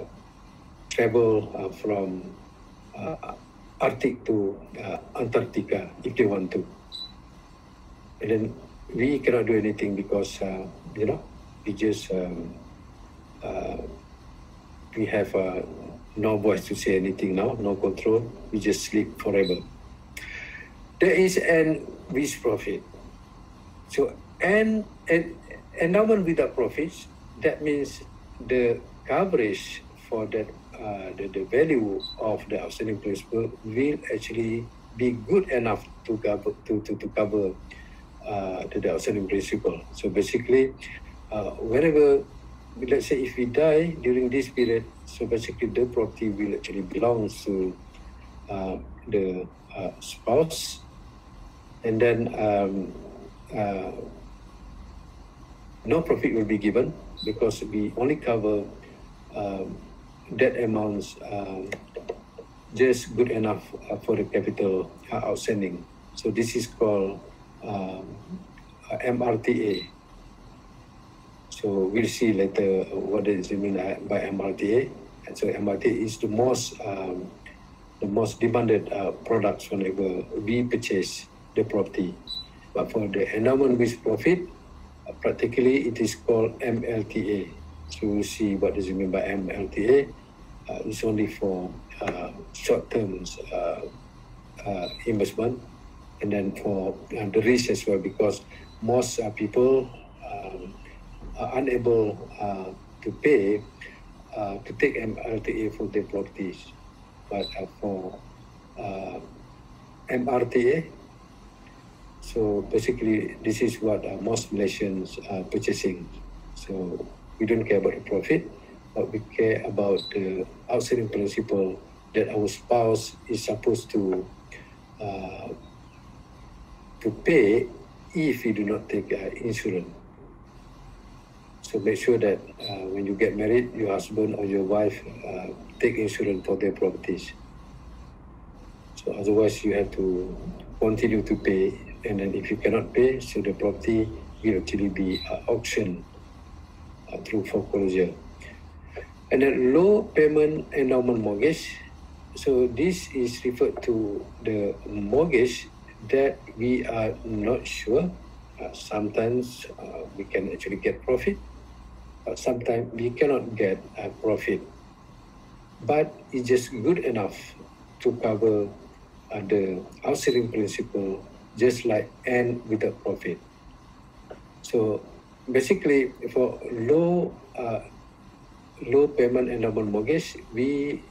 travel uh, from uh, Arctic to uh, Antarctica if they want to. And then we cannot do anything because uh, you know we just um, uh, we have uh, no voice to say anything now, no control. We just sleep forever. There is an with profit. So and an endowment without profits, that means the coverage for that uh, the, the value of the outstanding principal will actually be good enough to cover to to, to cover uh, the, the outstanding principal. So basically, uh, whenever, let's say if we die during this period, so basically the property will actually belong to uh, the uh, spouse, and then um, uh, no profit will be given because we only cover um, that amounts um, just good enough uh, for the capital uh, outstanding. So this is called um, uh, M R T A. So we'll see later what does it mean by M R T A. And so M R T A is the most um, the most demanded uh, products whenever we purchase the property. But for the endowment with profit, uh, practically it is called M L T A. So we'll see what does it mean by M L T A. Uh, it's only for uh, short-term uh, uh, investment, and then for uh, the risk as well, because most uh, people um, are unable uh, to pay uh, to take M L T A for their properties. But uh, for uh, M R T A, so basically this is what uh, most Malaysians are purchasing. So we don't care about the profit, but we care about the outstanding principal that our spouse is supposed to uh, to pay if you do not take uh, insurance. So make sure that uh, when you get married, your husband or your wife uh, take insurance for their properties. So otherwise you have to continue to pay, and then if you cannot pay, so the property will actually be uh, auctioned uh, through foreclosure. And then low payment endowment mortgage. So this is referred to the mortgage that we are not sure. Uh, sometimes uh, we can actually get profit, but sometimes we cannot get a profit. But it's just good enough to cover uh, the outstanding principal, just like and without profit. So basically, for low uh, low payment endowment mortgage, we,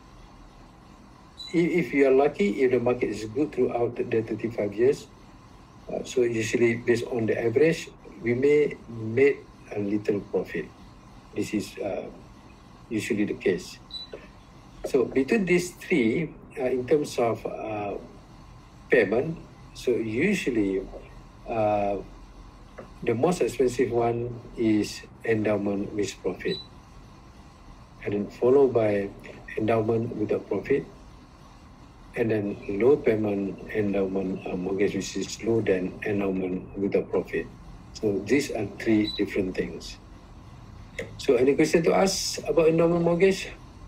if you are lucky, if the market is good throughout the thirty-five years, uh, so usually based on the average, we may make a little profit. This is uh, usually the case. So between these three, uh, in terms of uh, payment, so usually uh, the most expensive one is endowment with profit, and then followed by endowment without profit, and then low payment endowment uh, mortgage, which is low than endowment without profit. So these are three different things. So any question to ask about endowment mortgage?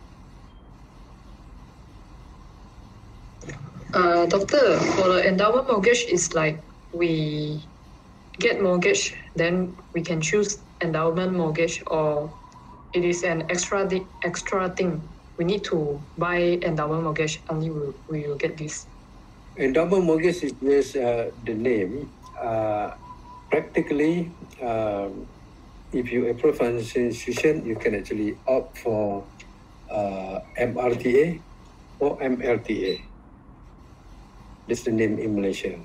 Uh, doctor, for the endowment mortgage, is like we get mortgage, then we can choose endowment mortgage, or it is an extra di- extra thing. We need to buy endowment mortgage, only we, we will get this. Endowment mortgage is just uh, the name. Uh, practically, um, if you approve financial institution, you can actually opt for uh, M R T A or M L T A. That's the name in Malaysia.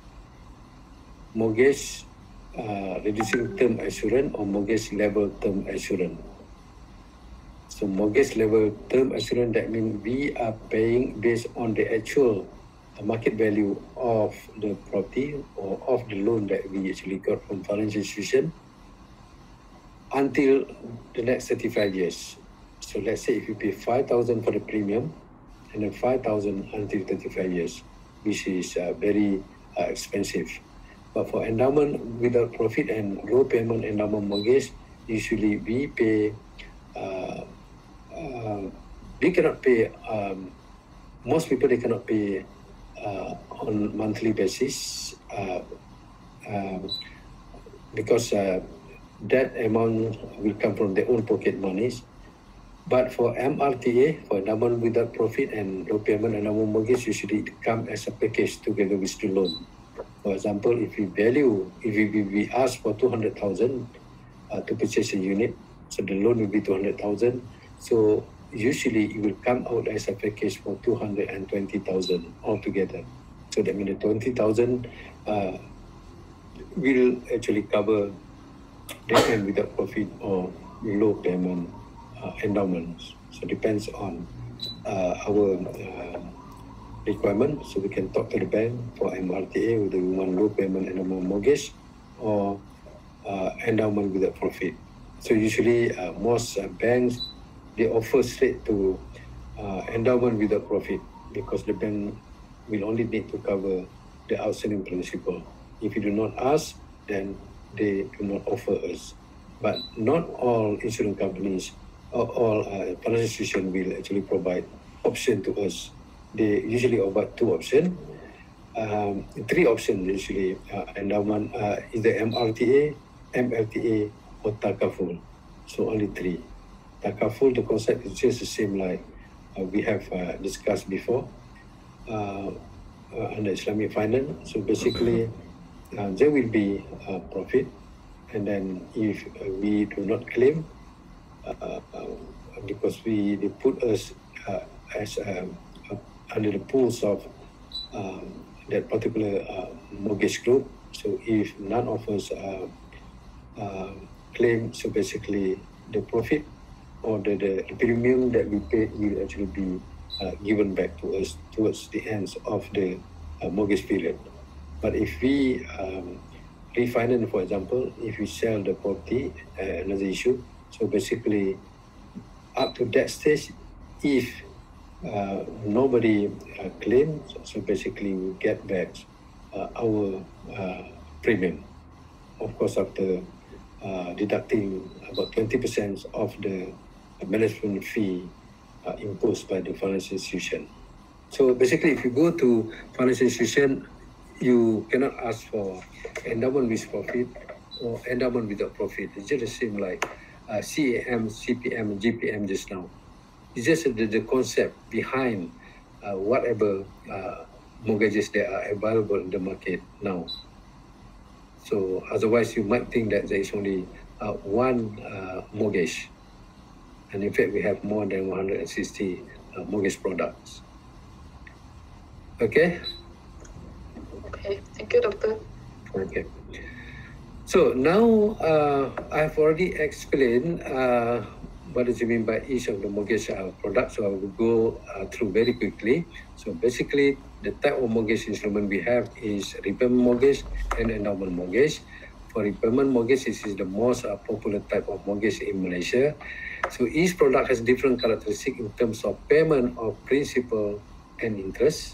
Mortgage uh, reducing term assurance or mortgage level term assurance. So mortgage level term assurance, that means we are paying based on the actual market value of the property or of the loan that we actually got from financial institution until the next thirty-five years. So let's say if you pay five thousand for the premium and then five thousand until thirty-five years, which is uh, very uh, expensive. But for endowment without profit and low payment endowment mortgage, usually we pay, uh, uh, we cannot pay, um, most people they cannot pay uh, on monthly basis. Uh, um, because uh, that amount will come from their own pocket monies. But for M R T A, for endowment without profit and low payment endowment mortgage, usually it come as a package together with the loan. For example, if we value, if we, we ask for two hundred thousand uh, to purchase a unit, so the loan will be two hundred thousand. So usually it will come out as a package for two hundred twenty thousand altogether. So that means the twenty thousand uh, will actually cover the end without profit or low payment uh, endowments. So depends on uh, our uh, requirement. So we can talk to the bank for M R T A, whether we want low payment endowment mortgage or uh, endowment without profit. So usually uh, most uh, banks, they offer straight to uh, endowment without profit because the bank will only need to cover the outstanding principal. If you do not ask, then they do not offer us. But not all insurance companies or all uh, financial institutions will actually provide option to us. They usually offer two options, um, three options usually, uh, endowment, uh, either M R T A, M L T A, or Takaful. So only three. Takaful, the concept is just the same like uh, we have uh, discussed before uh, uh, under Islamic finance. So basically, uh, there will be uh, profit, and then if uh, we do not claim, uh, uh, because we they put us uh, as um, uh, under the pools of um, that particular uh, mortgage group. So if none of us uh, uh, claim, so basically the profit or the, the premium that we pay will actually be uh, given back to us towards the ends of the uh, mortgage period. But if we um, refinance, for example, if we sell the property, uh, another issue, so basically up to that stage, if uh, nobody uh, claims, so basically we get back uh, our uh, premium, of course, after uh, deducting about twenty percent of the management fee uh, imposed by the financial institution. So basically, if you go to financial institution, you cannot ask for endowment with profit or endowment without profit. It's just the same like uh, C A M, C P M, and G P M just now. It's just the, the concept behind uh, whatever uh, mortgages that are available in the market now. So otherwise, you might think that there is only uh, one uh, mortgage. And in fact, we have more than one hundred sixty uh, mortgage products. Okay? Okay, thank you, Doctor. Okay. So now uh, I've already explained uh, what does it mean by each of the mortgage uh, products. So I will go uh, through very quickly. So basically, the type of mortgage instrument we have is repayment mortgage and endowment mortgage. For repayment mortgage, this is the most uh, popular type of mortgage in Malaysia. So each product has different characteristics in terms of payment of principal and interest.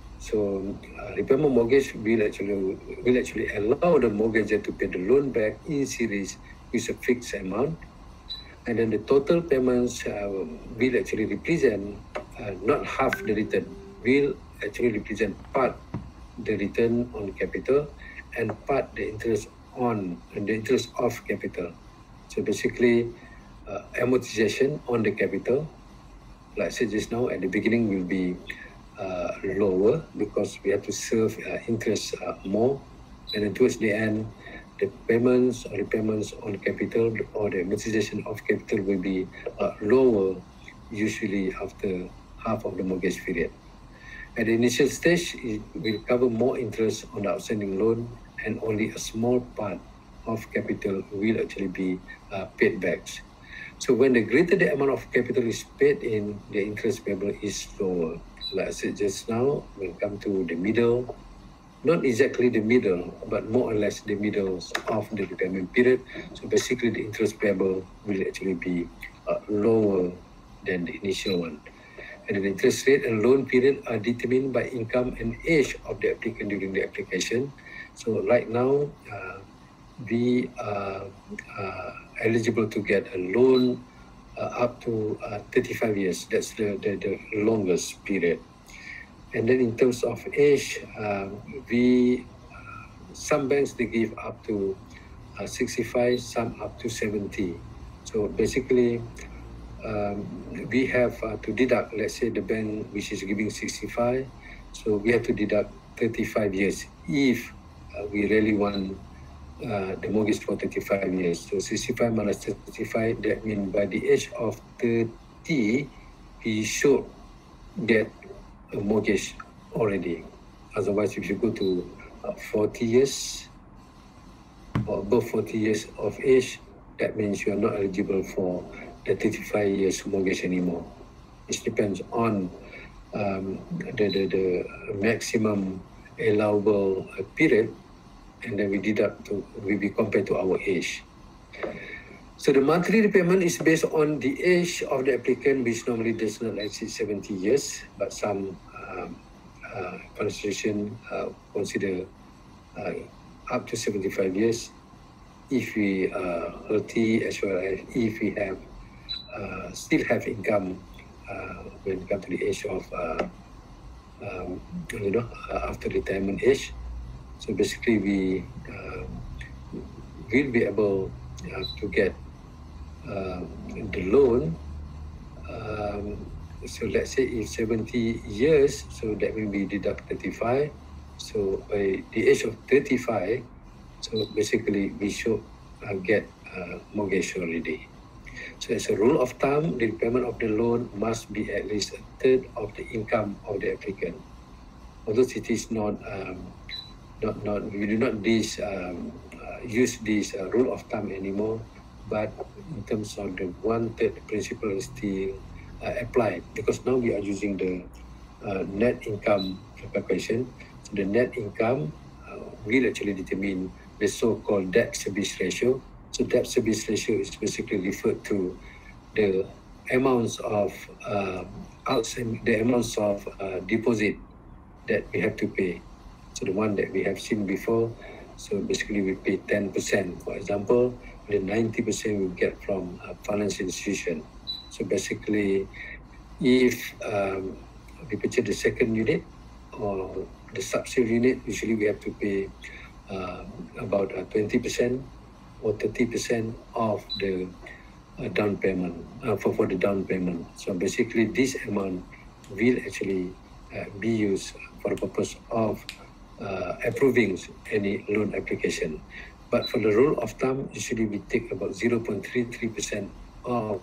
So uh, repayment mortgage will actually will actually allow the mortgager to pay the loan back in series with a fixed amount, and then the total payments uh, will actually represent uh, not half the return, will actually represent part the return on capital and part the interest on and the interest of capital. So basically, uh, amortization on the capital, like I said just now, at the beginning will be uh, lower because we have to serve uh, interest uh, more, and then towards the end, the payments or repayments on capital or the amortization of capital will be uh, lower, usually after half of the mortgage period. At the initial stage, it will cover more interest on the outstanding loan, and only a small part of capital will actually be uh, paid back. So when the greater the amount of capital is paid in, the interest payable is lower. Like I said just now, we'll come to the middle, not exactly the middle, but more or less the middle of the repayment period. So basically the interest payable will actually be uh, lower than the initial one. And the interest rate and loan period are determined by income and age of the applicant during the application. So right now, uh, we are uh, eligible to get a loan uh, up to uh, thirty-five years. That's the, the, the longest period. And then in terms of age, uh, we uh, some banks, they give up to uh, sixty-five, some up to seventy. So basically, um, we have uh, to deduct, let's say the bank which is giving sixty-five, so we have to deduct thirty-five years if uh, we really want uh, the mortgage for thirty-five years. So sixty-five minus thirty-five, that means by the age of thirty, he should get a mortgage already. Otherwise, if you go to uh, forty years or above forty years of age, that means you are not eligible for the thirty-five years mortgage anymore. It depends on um, the, the, the maximum allowable uh, period, and then we deduct to, we be compared to our age. So the monthly repayment is based on the age of the applicant, which normally does not exceed seventy years, but some um, uh, constitution uh, consider uh, up to seventy-five years if we are healthy, as well as if we have uh, still have income uh, when it comes to the age of uh, um, you know uh, after retirement age. So basically, we uh, will be able uh, to get uh, the loan. Um, so let's say if seventy years, so that will be deduct thirty-five. So by the age of thirty-five, so basically we should uh, get uh, mortgage already. So as a rule of thumb, the repayment of the loan must be at least a third of the income of the applicant. Although it is not, um, not, not we do not this, um, uh, use this uh, rule of thumb anymore, but in terms of the one-third principle is still uh, applied, because now we are using the uh, net income calculation. So the net income uh, will actually determine the so-called debt service ratio. So debt service ratio is basically referred to the amounts of uh, outstanding, the amounts of uh, deposit that we have to pay. So the one that we have seen before, so basically we pay ten percent, for example, the ninety percent we get from a financial institution. So basically, if um, we purchase the second unit or the subsidy unit, usually we have to pay uh, about uh, twenty percent or thirty percent of the uh, down payment, uh, for, for the down payment. So basically, this amount will actually uh, be used for the purpose of uh, approving any loan application. But for the rule of thumb, usually we take about zero point three three percent of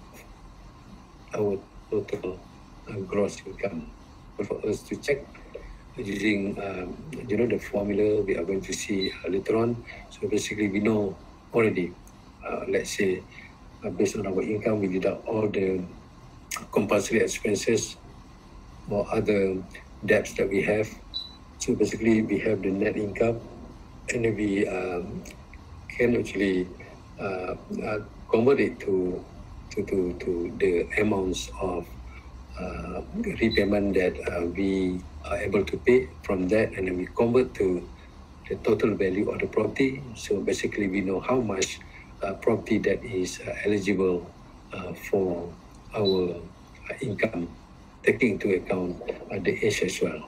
our total uh, gross income. But for us to check using, um, you know, the formula we are going to see uh, later on. So basically, we know already, uh, let's say, uh, based on our income, we deduct all the compulsory expenses or other debts that we have. So basically, we have the net income, and then we um, can actually uh, uh, convert it to, to, to, to the amounts of uh, repayment that uh, we are able to pay from that, and then we convert to the total value of the property. So basically, we know how much uh, property that is uh, eligible uh, for our uh, income, taking into account uh, the age as well.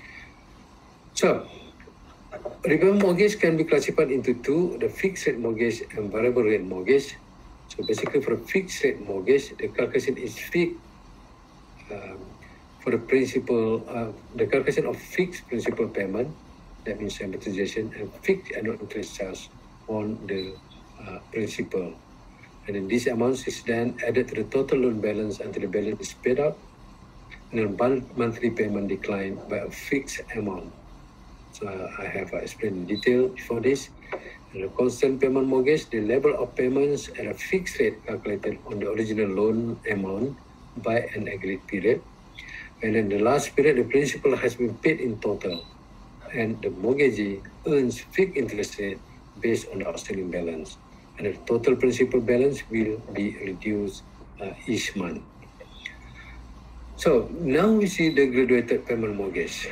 So, repayment mortgage can be classified into two: the fixed rate mortgage and variable rate mortgage. So basically, for a fixed rate mortgage, the calculation is fixed um, for the principal, uh, the calculation of fixed principal payment. That means amortization, and fixed annual interest charge on the uh, principal. And then this amount is then added to the total loan balance until the balance is paid up, and then monthly payment declined by a fixed amount. So uh, I have uh, explained in detail for this. And the constant payment mortgage, the level of payments at a fixed rate calculated on the original loan amount by an agreed period. And then the last period, the principal has been paid in total, and the mortgagee earns fixed interest rate based on the outstanding balance. And the total principal balance will be reduced uh, each month. So now we see the graduated payment mortgage.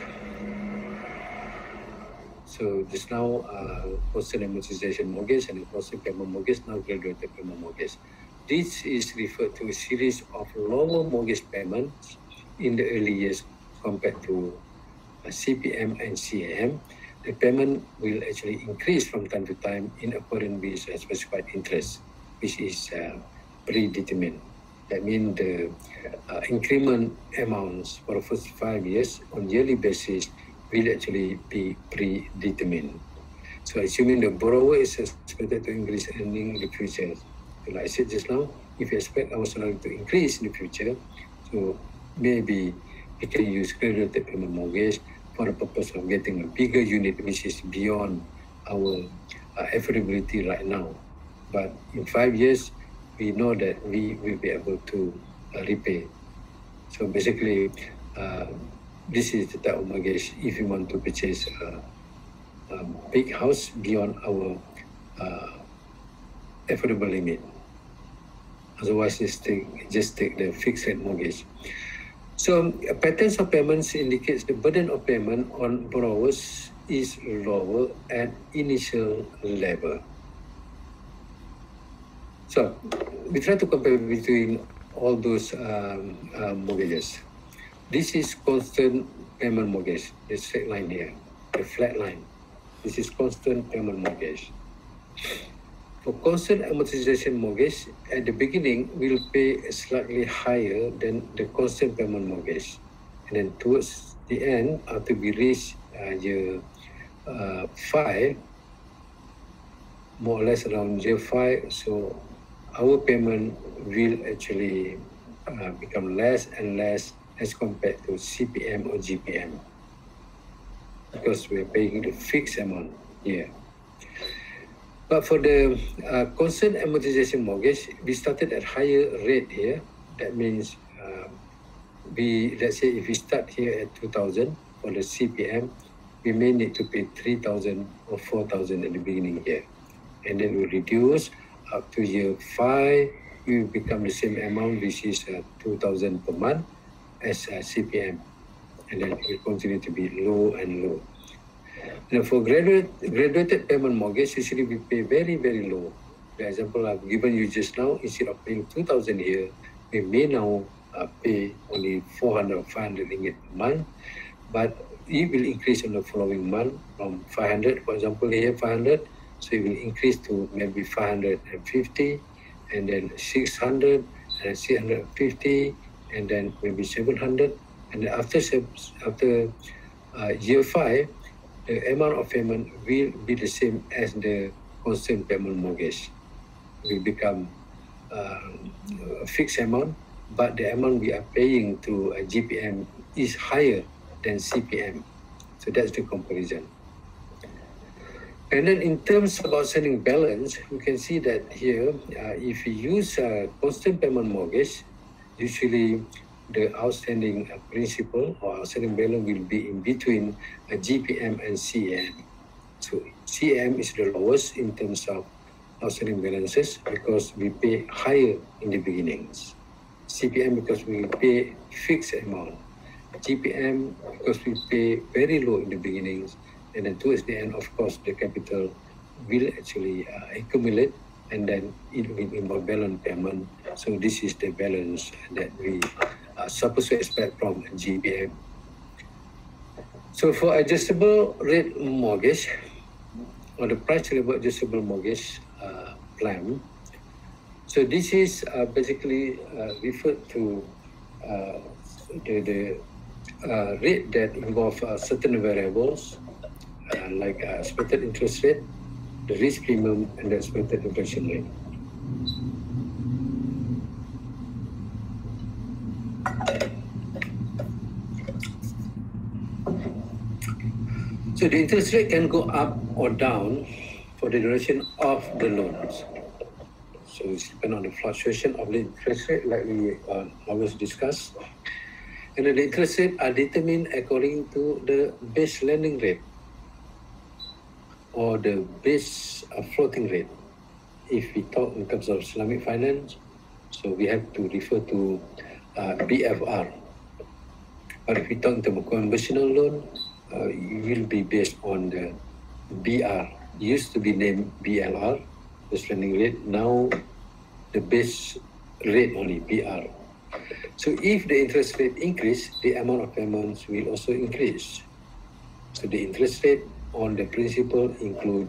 So just now, uh, constant amortization mortgage and the constant payment mortgage, now graduated payment mortgage. This is referred to a series of lower mortgage payments in the early years compared to C P M and C A M. the payment will actually increase from time to time in accordance with a specified interest, which is uh, predetermined. That means the uh, increment amounts for the first five years on yearly basis will actually be predetermined. So assuming the borrower is expected to increase earning in the future, so like I said just now, if you expect our salary to increase in the future, so maybe we can use graduated payment mortgage for the purpose of getting a bigger unit, which is beyond our uh, affordability right now. But in five years, we know that we will be able to uh, repay. So basically, uh, this is the type of mortgage if you want to purchase a, a big house beyond our uh, affordable limit. Otherwise, just take, just take the fixed rate mortgage. So uh, patterns of payments indicates the burden of payment on borrowers is lower at initial level. So we try to compare between all those um, uh, mortgages. This is constant payment mortgage, the straight line here, the flat line. This is constant payment mortgage. For constant amortization mortgage, at the beginning, we'll pay slightly higher than the constant payment mortgage. And then towards the end, after we reach uh, year uh, five, more or less around year five, so our payment will actually uh, become less and less as compared to C P M or G P M, because we're paying the fixed amount here. But for the uh, constant amortization mortgage, we started at higher rate here. That means uh, we, let's say if we start here at two thousand for the C P M, we may need to pay three thousand or four thousand at the beginning here. And then we reduce up to year five, we will become the same amount, which is uh, two thousand per month as uh, C P M. And then it will continue to be low and low. Now for graduate, graduated payment mortgage, usually we pay very, very low. For example, I've given you just now, instead of paying two thousand here, we may now uh, pay only four hundred or five hundred ringgit per month, but it will increase on the following month from five hundred, for example, here five hundred, so it will increase to maybe five hundred fifty, and then six hundred, and six hundred fifty, and then maybe seven hundred, and then after, after uh, year five, the amount of payment will be the same as the constant payment mortgage. It will become uh, a fixed amount, but the amount we are paying to a G P M is higher than C P M. So that's the comparison. And then in terms of outstanding balance, we can see that here, uh, if we use a constant payment mortgage, usually the outstanding uh, principal or outstanding balance will be in between a G P M and C A M. So C A M is the lowest in terms of outstanding balances because we pay higher in the beginnings. C P M because we pay fixed amount. G P M because we pay very low in the beginnings, and then towards the end, of course, the capital will actually uh, accumulate, and then it will involve balance payment. So this is the balance that we are supposed to expect from G P M. So for adjustable rate mortgage, or the price level adjustable mortgage uh, plan, so this is uh, basically uh, referred to uh, the, the uh, rate that involve uh, certain variables, uh, like uh, expected interest rate, the risk premium, and the expected inflation rate. So the interest rate can go up or down for the duration of the loans. So it's depend on the fluctuation of the interest rate, like we uh, always discuss. And the interest rate are determined according to the base lending rate or the base uh, floating rate. If we talk in terms of Islamic finance, so we have to refer to uh, B F R. But if we talk in terms of conventional loan, uh, it will be based on the B R. It used to be named B L R, base lending rate. Now the base rate only B R. So if the interest rate increase, the amount of payments will also increase. So the interest rate on the principal include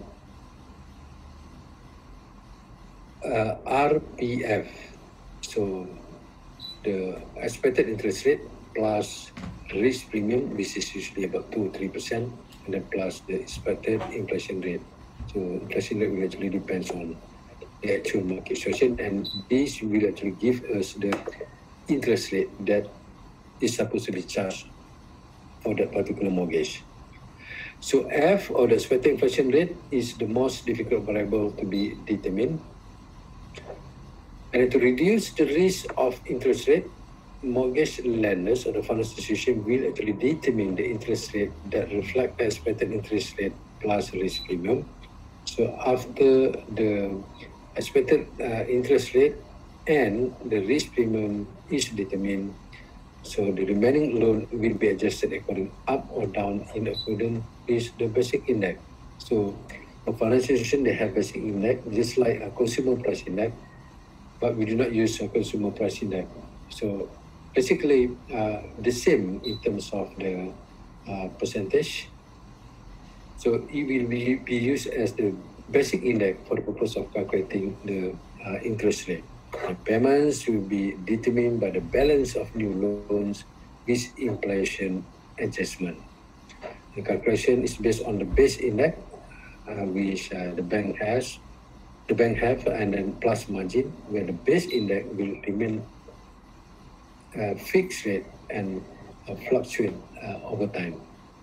uh, R P F, so the expected interest rate plus risk premium, which is usually about two or three percent, and then plus the expected inflation rate. So inflation rate will actually depends on the actual market situation, and this will actually give us the interest rate that is supposed to be charged for that particular mortgage. So F, or the expected inflation rate, is the most difficult variable to be determined. And to reduce the risk of interest rate, mortgage lenders or the financial institution will actually determine the interest rate that reflect the expected interest rate plus risk premium. So after the expected uh, interest rate and the risk premium is determined, so the remaining loan will be adjusted according up or down in accordance with the basic index. So for financial institution, they have basic index, just like a consumer price index, but we do not use a consumer price index. So basically uh, the same in terms of the uh, percentage. So it will be, be used as the basic index for the purpose of calculating the uh, interest rate. The payments will be determined by the balance of new loans with inflation adjustment. The calculation is based on the base index, uh, which uh, the bank has, the bank have, and then plus margin, where the base index will remain uh, fixed rate and uh, fluctuate uh, over time.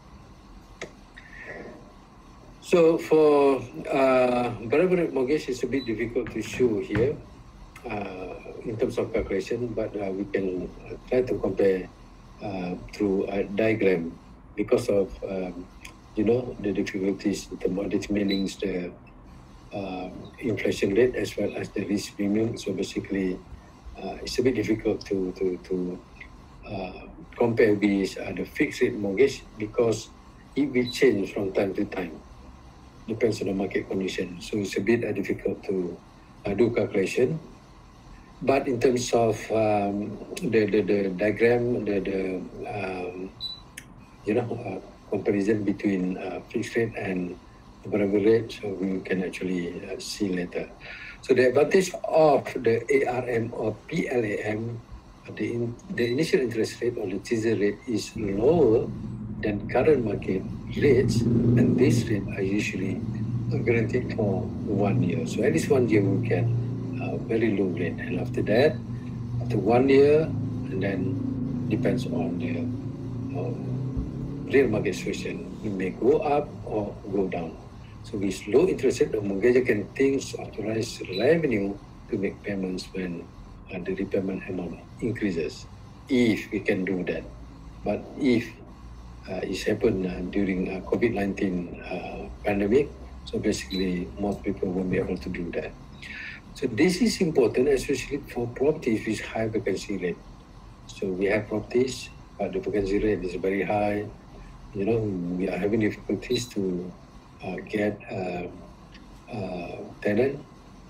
So for uh, variable rate mortgage, it's a bit difficult to show here uh, in terms of calculation, but uh, we can try to compare uh, through a diagram because of um, you know the difficulties in terms of determining the uh, inflation rate as well as the risk premium. So basically, uh, it's a bit difficult to to to uh, compare with uh, the fixed rate mortgage because it will change from time to time. Depends on the market condition. So it's a bit uh, difficult to uh, do calculation. But in terms of um, the, the, the diagram, the, the um, you know, uh, comparison between uh, fixed rate and variable rate, so we can actually uh, see later. So the advantage of the A R M or P L A M, the, in, the initial interest rate or the teaser rate is lower than current market rates, and these rates are usually guaranteed for one year. So at least one year we get a very low rate, and after that, after one year, and then depends on the uh, real market situation, it may go up or go down. So with low interest rate, the mortgagor can think of to raise revenue to make payments when uh, the repayment amount increases, if we can do that. But if Uh, it's happened uh, during uh, COVID nineteen uh, pandemic. So basically, most people won't be able to do that. So this is important, especially for properties with high vacancy rate. So we have properties, but the vacancy rate is very high. You know, we are having difficulties to uh, get uh, uh, tenant,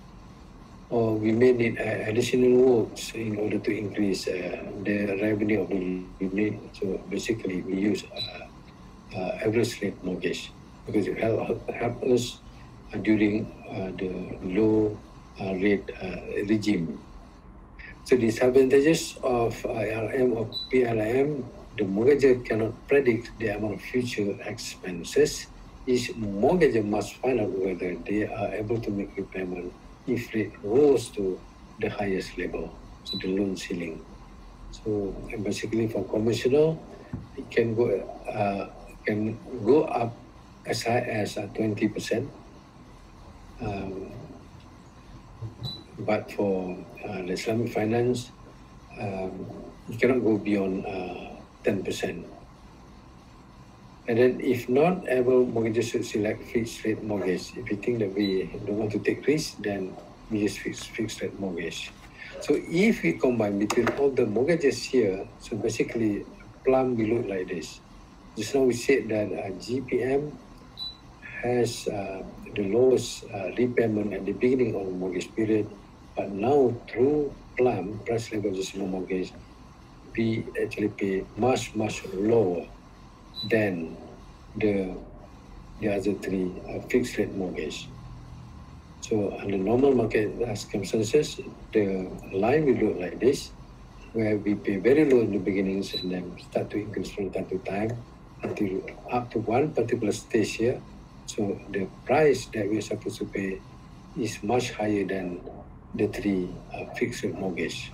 or we may need uh, additional works in order to increase uh, the revenue of the unit. So basically, we use uh, uh, average rate mortgage because it help, help us uh, during uh, the low uh, rate uh, regime. So the disadvantages of I R M or P L A M, the mortgagor cannot predict the amount of future expenses. Each mortgagor must find out whether they are able to make repayment if it rose to the highest level, so the loan ceiling. So basically for conventional, it can go uh, can go up as high as uh, twenty percent. Um, but for uh, the Islamic finance, um, it cannot go beyond uh, ten percent. And then if not able, mortgagors should select fixed rate mortgage. If you think that we don't want to take risk, then we use fixed, fixed rate mortgage. So if we combine between all the mortgages here, so basically plum will look like this. Just now we said that uh, G P M has uh, the lowest uh, repayment at the beginning of the mortgage period, but now through plum, price level adjustment mortgage, we actually pay much, much lower than the the other three are fixed rate mortgage. So under normal market circumstances, the line will look like this, where we pay very low in the beginnings and then start to increase from time to time until up to one particular stage here. So the price that we're supposed to pay is much higher than the three uh, fixed rate mortgage.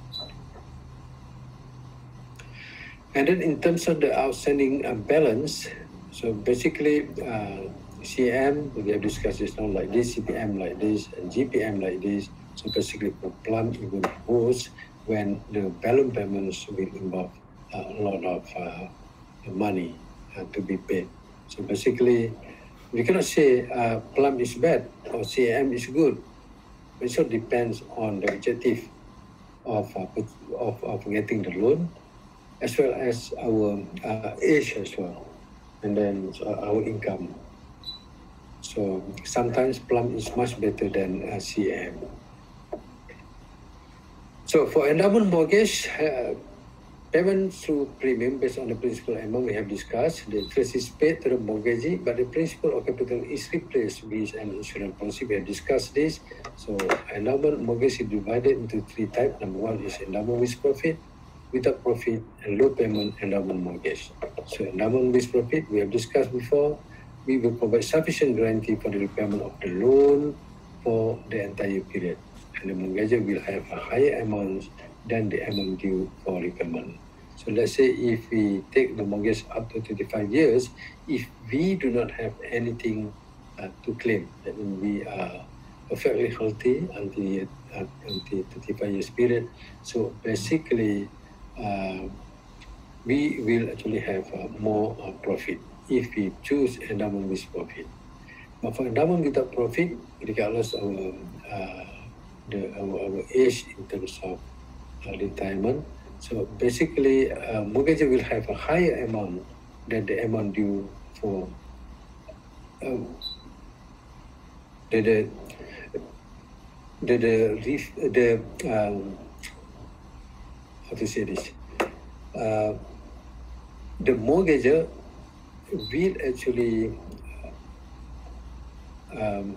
And then in terms of the outstanding uh, balance, so basically uh, C M, we have discussed this now like this, C P M like this, and G P M like this. So basically for Plum even worse when the balloon payments will involve uh, a lot of uh, money uh, to be paid. So basically, we cannot say uh, Plum is bad or C M is good. It all depends on the objective of, uh, of, of getting the loan, as well as our uh, age as well, and then uh, our income. So sometimes Plum is much better than uh, C M. So for endowment mortgage, uh, payment through premium based on the principal amount we have discussed. The interest is paid to the mortgagee, but the principal or capital is replaced with an insurance policy. We have discussed this. So endowment mortgage is divided into three types. Number one is endowment with profit, without profit, and low payment endowment mortgage. So endowment with profit, we have discussed before. We will provide sufficient guarantee for the repayment of the loan for the entire period. And the mortgagor will have a higher amount than the amount due for repayment. So let's say if we take the mortgage up to twenty-five years, if we do not have anything uh, to claim, that means we are perfectly healthy until, uh, until thirty-five years period. So basically, uh, we will actually have uh, more uh, profit if we choose endowment with profit. But for endowment without profit, regardless of uh, the, our, our age in terms of uh, retirement, so basically, uh, mortgagor will have a higher amount than the amount due for uh, the the the the, the um, how to say this. Uh, the mortgagor will actually um,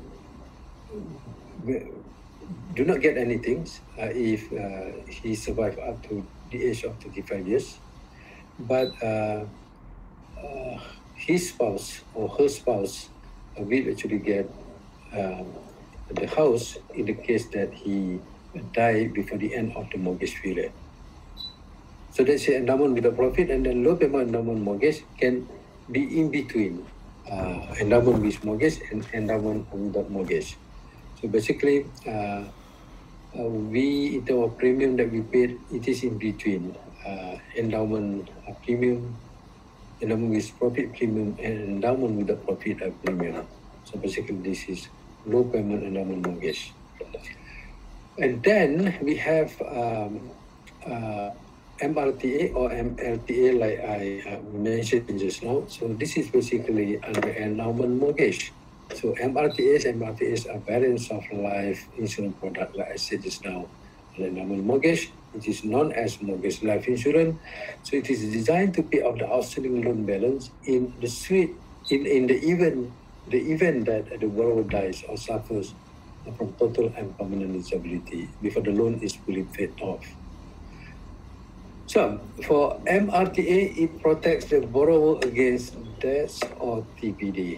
do not get anything uh, if uh, he survives up to the age of thirty-five years, but uh, uh, his spouse or her spouse uh, will actually get um, the house in the case that he die before the end of the mortgage period. So that's the endowment without profit, and then low payment endowment mortgage can be in between uh, endowment with mortgage and endowment without mortgage. So basically, uh, uh, we, in terms of premium that we paid, it is in between uh, endowment uh, premium, endowment with profit premium, and endowment without profit uh, premium. So basically, this is low payment endowment mortgage. And then we have um, uh, M R T A or M L T A, like I uh, mentioned just now. So this is basically under endowment mortgage. So M R T As, M R T As are variants of life insurance product, like I said just now. An endowment mortgage, it is known as mortgage life insurance. So it is designed to pay off the outstanding loan balance in the suite, in, in the event the event that the borrower dies or suffers from total and permanent disability before the loan is fully paid off. So for M R T A, it protects the borrower against death or T P D.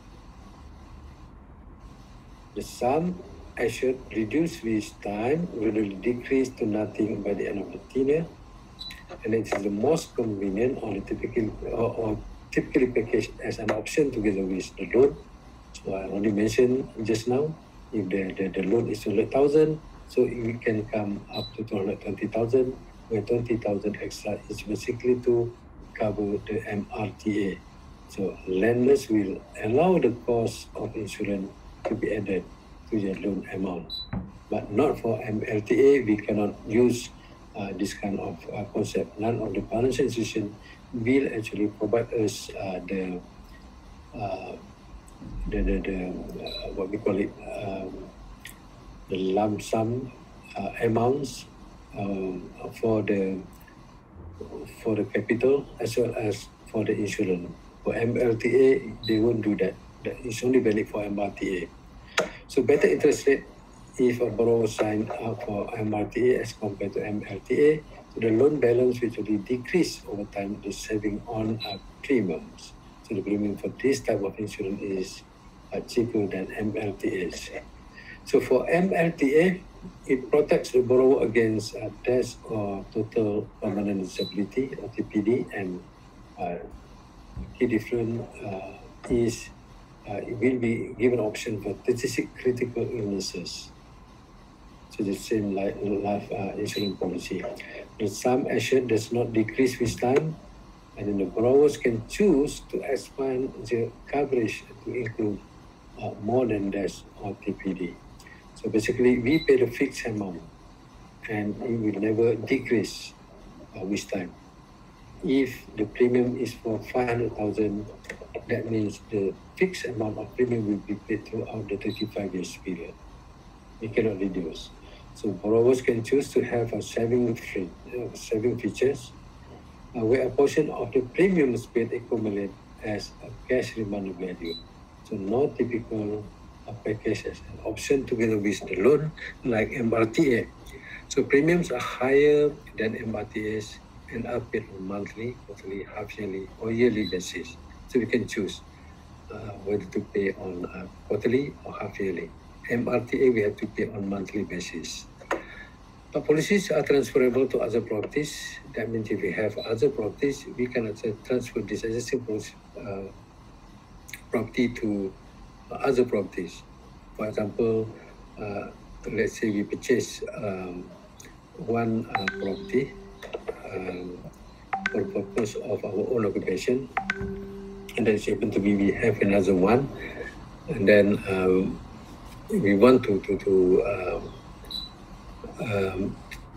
The sum assured reduced with time will decrease to nothing by the end of the tenure, and it is the most convenient or typically or, or typically packaged as an option together with the loan. So I already mentioned just now, if the, the, the loan is two hundred thousand, so we can come up to two hundred twenty thousand, where twenty thousand extra is basically to cover the M R T A. So lenders will allow the cost of insurance to be added to the loan amount, but not for M L T A. We cannot use uh, this kind of uh, concept. None of the financial institutions will actually provide us uh, the, uh, the the the uh, what we call it um, the lump sum uh, amounts um, for the for the capital as well as for the insurance. For M L T A, they won't do that. That is only valid for M R T A. So better interest rate if a borrower sign up for M R T A as compared to M L T A, so the loan balance will actually decrease over time, the saving on uh, premiums. So the premium for this type of insurance is uh, cheaper than M L T As. So for M L T A, it protects the borrower against uh, death or total permanent disability or T P D, and uh, key difference uh, is uh, it will be given option for thirty-six critical illnesses. So the same like life uh, insurance policy. The sum assured does not decrease with time, and then the borrowers can choose to expand the coverage to include uh, more than death or T P D. So basically, we pay the fixed amount, and it will never decrease uh, with time. If the premium is for five hundred thousand, that means the fixed amount of premium will be paid throughout the thirty-five years period. It cannot reduce. So borrowers can choose to have a saving free, uh, saving features, uh, where a portion of the premium is paid accumulate as a cash reminder value. So no typical uh, package as an option together with the loan like M R T A. So premiums are higher than M R T As and are paid on monthly, quarterly, half yearly, or yearly basis. So we can choose uh, whether to pay on uh, quarterly or half yearly. M R T A we have to pay on monthly basis. But policies are transferable to other properties. That means if we have other properties, we cannot transfer this existing uh, property to uh, other properties. For example, uh, let's say we purchase um, one uh, property um, for the purpose of our own occupation, and then it happens to be we have another one, and then um, we want to to to um, um,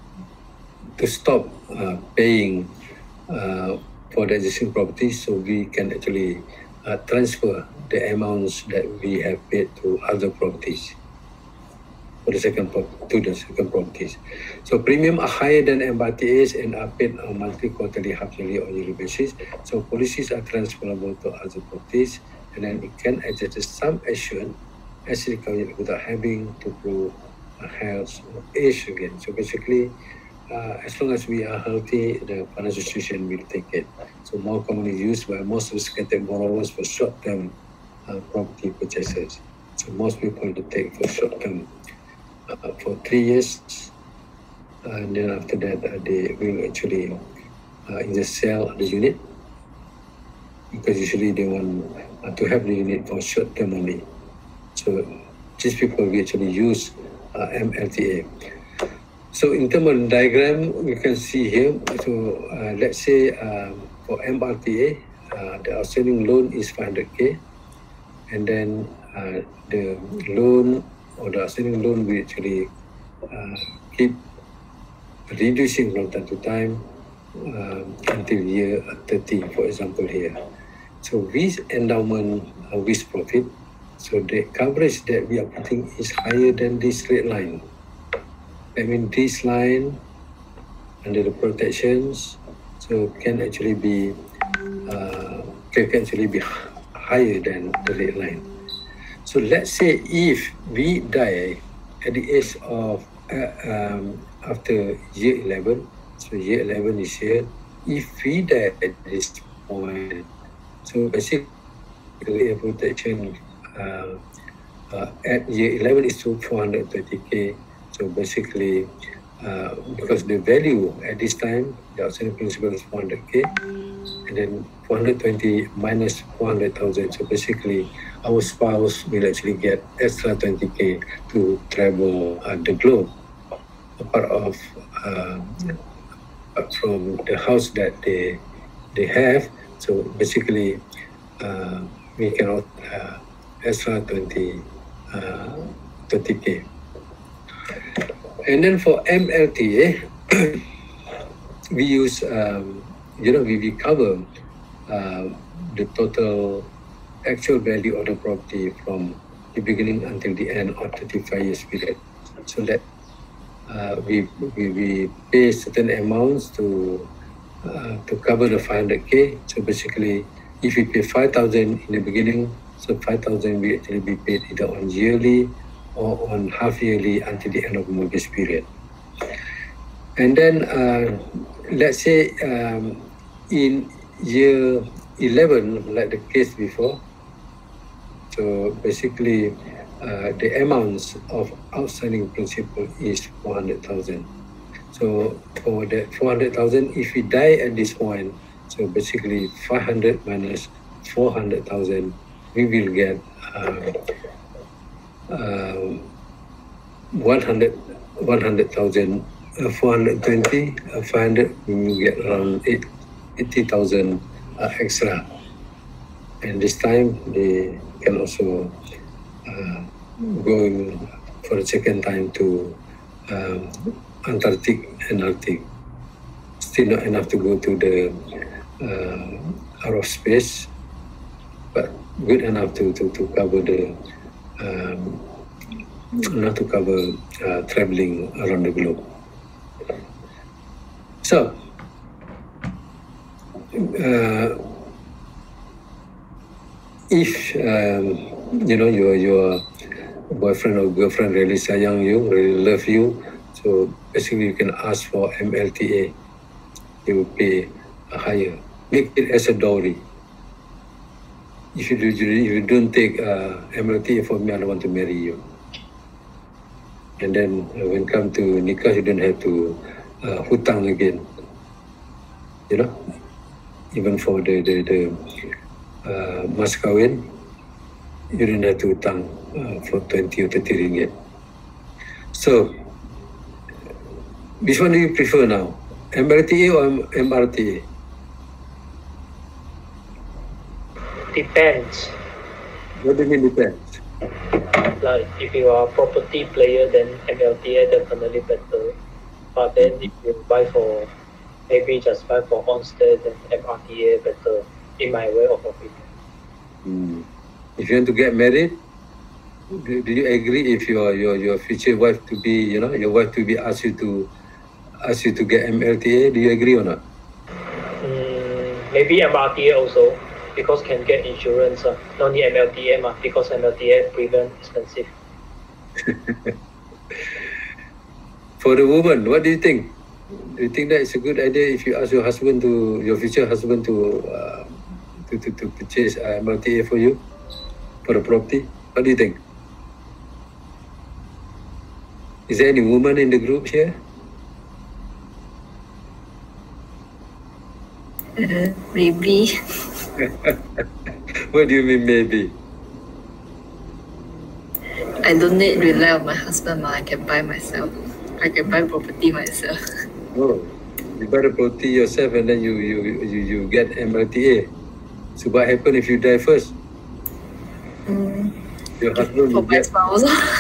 to stop uh, paying uh, for the existing property, so we can actually uh, transfer the amounts that we have paid to other properties for the second to the second properties. So premium are higher than M R T As and are paid on monthly, quarterly, half yearly, or yearly basis. So policies are transferable to other properties, and then it can adjust the sum assured as required without having to prove a health or age again. So basically, uh, as long as we are healthy, the financial institution will take it. So more commonly used by most sophisticated borrowers for short-term uh, property purchases. So most people will take for short-term uh, for three years, uh, and then after that uh, they will actually uh, either sell the unit, because usually they want uh, to have the unit for short-term only. So these people will actually use uh, M L T A. So in terms of diagram, we can see here, so uh, let's say um, for M R T A, uh, the outstanding loan is five hundred K, and then uh, the loan or the outstanding loan will actually uh, keep reducing from time to time uh, until year thirty, for example here. So with endowment uh, with profit, so the coverage that we are putting is higher than this red line. I mean, this line under the protections, so can actually be uh, can actually be higher than the red line. So let's say if we die at the age of uh, um, after year eleven, so year eleven is here. If we die at this point, so basically the protection uh, uh, at year eleven is to four hundred twenty K. So basically, uh, because the value at this time, the outstanding principal is four hundred K, and then four hundred twenty minus four hundred thousand. So basically, our spouse will actually get extra twenty K to travel uh, the globe, a part of uh, from the house that they they have. So basically, uh, we cannot uh, extra twenty K. And then for M L T A, we use, um, you know, we, we cover uh, the total actual value of the property from the beginning until the end of thirty-five years period. So that uh, we, we we pay certain amounts to uh, to cover the five hundred K. So basically, if we pay five thousand in the beginning, so five thousand will actually be paid either on yearly or on half yearly until the end of the mortgage period. And then uh, let's say um, in year eleven, like the case before, so basically uh, the amounts of outstanding principal is four hundred thousand. So for that four hundred thousand, if we die at this point, so basically five hundred minus four hundred thousand, we will get uh, uh, one hundred thousand, uh, four hundred twenty, uh, five hundred, we will get around eighty thousand uh, extra. And this time they can also uh, go for the second time to um, Antarctic and Arctic. Still not enough to go to the uh, out of space, but good enough to, to, to cover the um, not to cover uh, traveling around the globe. So uh, if um, you know your your boyfriend or girlfriend really sayang you, really love you, so basically you can ask for M L T A. They will pay a higher. Make it as a dowry. If you do, if you don't take uh, M L T A for me, I don't want to marry you. And then uh, when come to nikah, you don't have to uh, hutang again. You know, even for the the, the uh, mas kawin, you don't have to hutang uh, for twenty or thirty ringgit. So, which one do you prefer now? M L T A or M R T A? Depends. What do you mean depends? Like if you are a property player, then M L T A definitely better. But then if you buy for maybe just buy for homestead, then M R T A better, in my way of opinion. Hmm. If you want to get married, do, do you agree if your your your future wife to be, you know, your wife to be ask you to ask you to get M L T A? Do you agree or not? Mm, maybe M R T A also, because can get insurance. Uh, no need M L T A, uh, because M L T A prevent expensive. For the woman, what do you think? Do you think that it's a good idea if you ask your husband to, your future husband to uh, to, to, to purchase uh, M L T A for you, for the property? What do you think? Is there any woman in the group here? Uh, maybe. What do you mean maybe? I don't need rely on my husband, ma. I can buy myself. I can buy property myself. Oh, you buy the property yourself and then you you you, you get M L T A. So what happens if you die first? Mm. Your husband For will my get. spouse.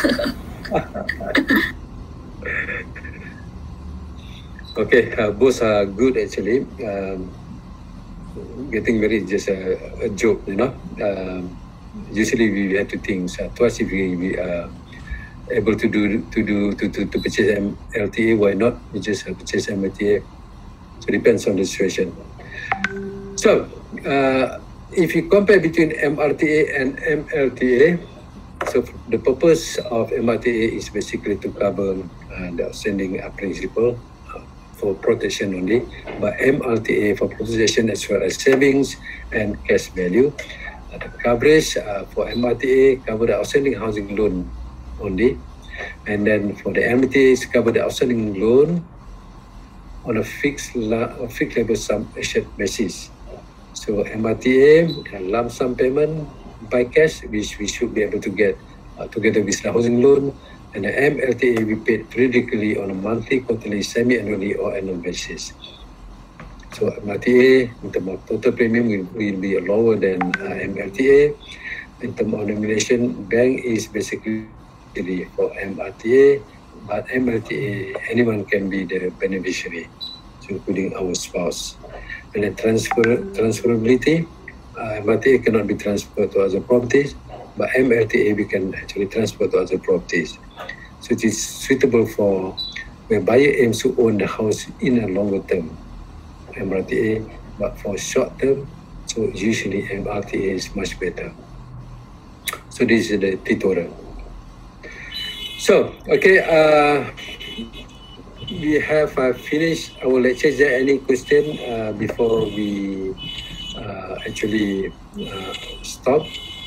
Okay, uh, both are good actually. Um, getting married is just a, a joke, you know. Um, usually we have to think uh, twice if we, we are able to do to do to, to, to purchase M L T A. Why not? We just uh, purchase M L T A. So it depends on the situation. So uh, if you compare between M R T A and M L T A, so the purpose of M R T A is basically to cover uh, the outstanding uh, principal for protection only, but M R T A for protection as well as savings and cash value. Uh, the coverage uh, for M R T A cover the outstanding housing loan only, and then for the M R T A is cover the outstanding loan on a fixed la- fixed level sum assured basis. So M R T A a lump sum payment by cash, which we should be able to get uh, together with the housing loan. And the M L T A we paid periodically on a monthly, quarterly, semi-annually, or annual basis. So M R T A, in terms of total premium, will, will be lower than uh, M L T A. In terms of nomination, bank is basically for M R T A, but M L T A, anyone can be the beneficiary, so including our spouse. And the transfer transferability, uh, M R T A cannot be transferred to other properties, but M L T A we can actually transfer to other properties. So it is suitable for where buyer aims to own the house in a longer term, M R T A, but for short term, So usually M R T A is much better. So this is the tutorial. So, okay, uh, we have uh, finished our lecture. Is there any question uh, before we uh, actually uh, stop?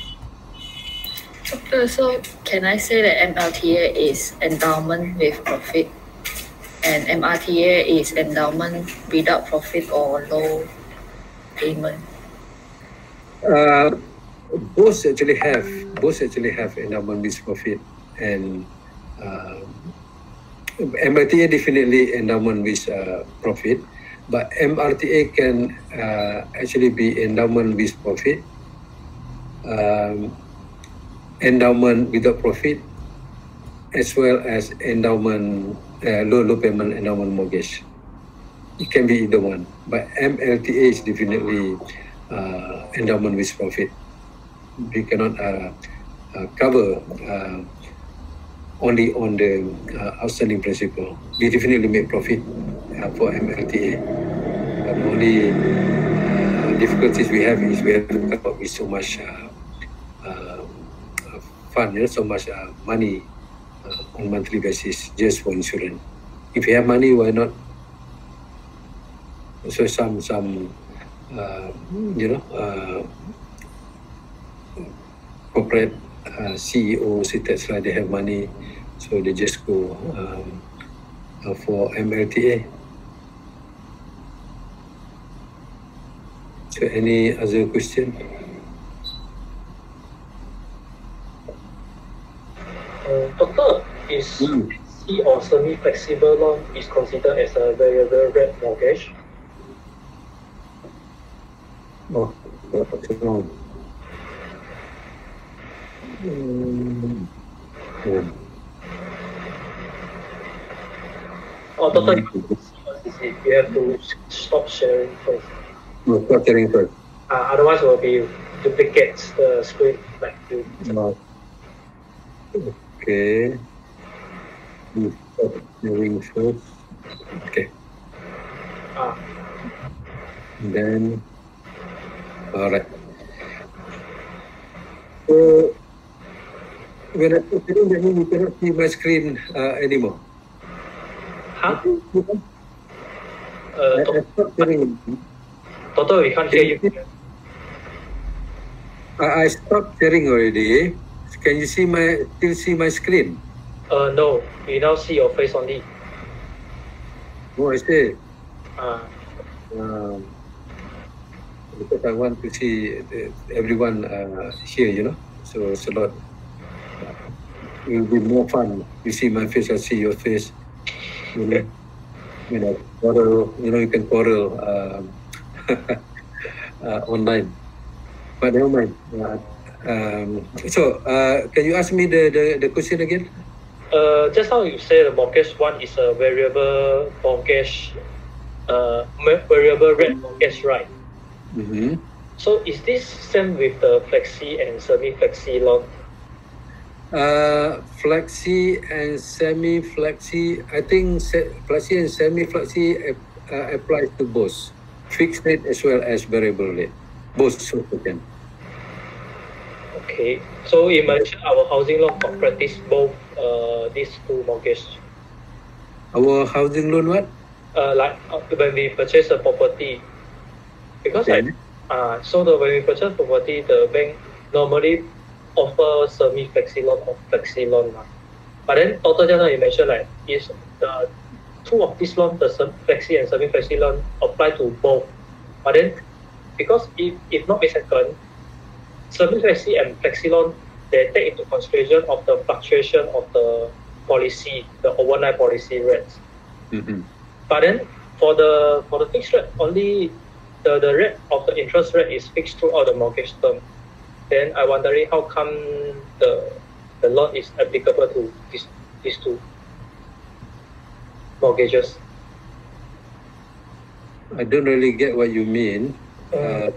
Uh, so can I say that M L T A is endowment with profit and M R T A is endowment without profit or low payment? Uh, both actually have both actually have endowment with profit, and uh, M R T A definitely endowment with uh, profit, but M R T A can uh, actually be endowment with profit, um, endowment without profit, as well as endowment uh, low low payment endowment mortgage. It can be either one, but M L T A is definitely uh, endowment with profit. We cannot uh, uh, cover uh, only on the uh, outstanding principal. We definitely make profit uh, for M L T A. But the only uh, difficulties we have is we have to come up with so much uh, uh, fund, you know, so much uh, money uh, on monthly basis just for insurance. If you have money, why not? So some some uh, you know uh, corporate uh, C E Os, et cetera. They have money, so they just go um, uh, for M L T A. So any other question? Uh, doctor, is Mm. flexi or semi-flexible loan is considered as a variable rate mortgage? Oh, what's wrong? Mm. Yeah. Oh, doctor, you have to stop sharing first. No, stop sharing first. Uh, otherwise, it will be duplicates the screen back to. No. Okay. You stop sharing first. Okay. Ah, And then, all right. So, when I put it in, that means you cannot see my screen uh, anymore. huh? I, Uh, I doc- stopped sharing. doctor, we can't hear you. I, I stopped sharing already. Can you see my still see my screen? Uh, no, we now see your face only. Oh, I see. Uh, Um, because I want to see uh, everyone uh, here, you know. So it's a lot. It will be more fun. You see my face, I see your face. You know, you know, quarrel. You know, you can quarrel um, uh, online. But never mind. Uh, um, so, uh, can you ask me the, the, the question again? uh, just now you say the mortgage one is a variable mortgage, uh, ma- variable rate mortgage, right? Mm-hmm. So is this same with the flexi and semi-flexi loan? Uh, flexi and semi-flexi, I think se- flexi and semi-flexi ap- uh, applies to both fixed rate as well as variable rate. Both so can. Okay, so in Malaysia, our housing loan can practice both uh, these two mortgage. Our housing loan, what? Uh, like uh, when we purchase a property, because Okay. I, uh, so the when we purchase property, the bank normally offer semi-flexi loan or flexi loan. lah. But then, Doctor just now you mentioned like is the two of these loan, the sem- flexi and semi-flexi loan apply to both. But then, because if if not mistaken, semi-flexi and flexi loan they take into consideration of the fluctuation of the policy, the overnight policy rates. Mm-hmm. But then for the for the fixed rate, only the, the rate of the interest rate is fixed throughout the mortgage term. Then I wondering how come the the loan is applicable to these these two mortgages. I don't really get what you mean. Uh,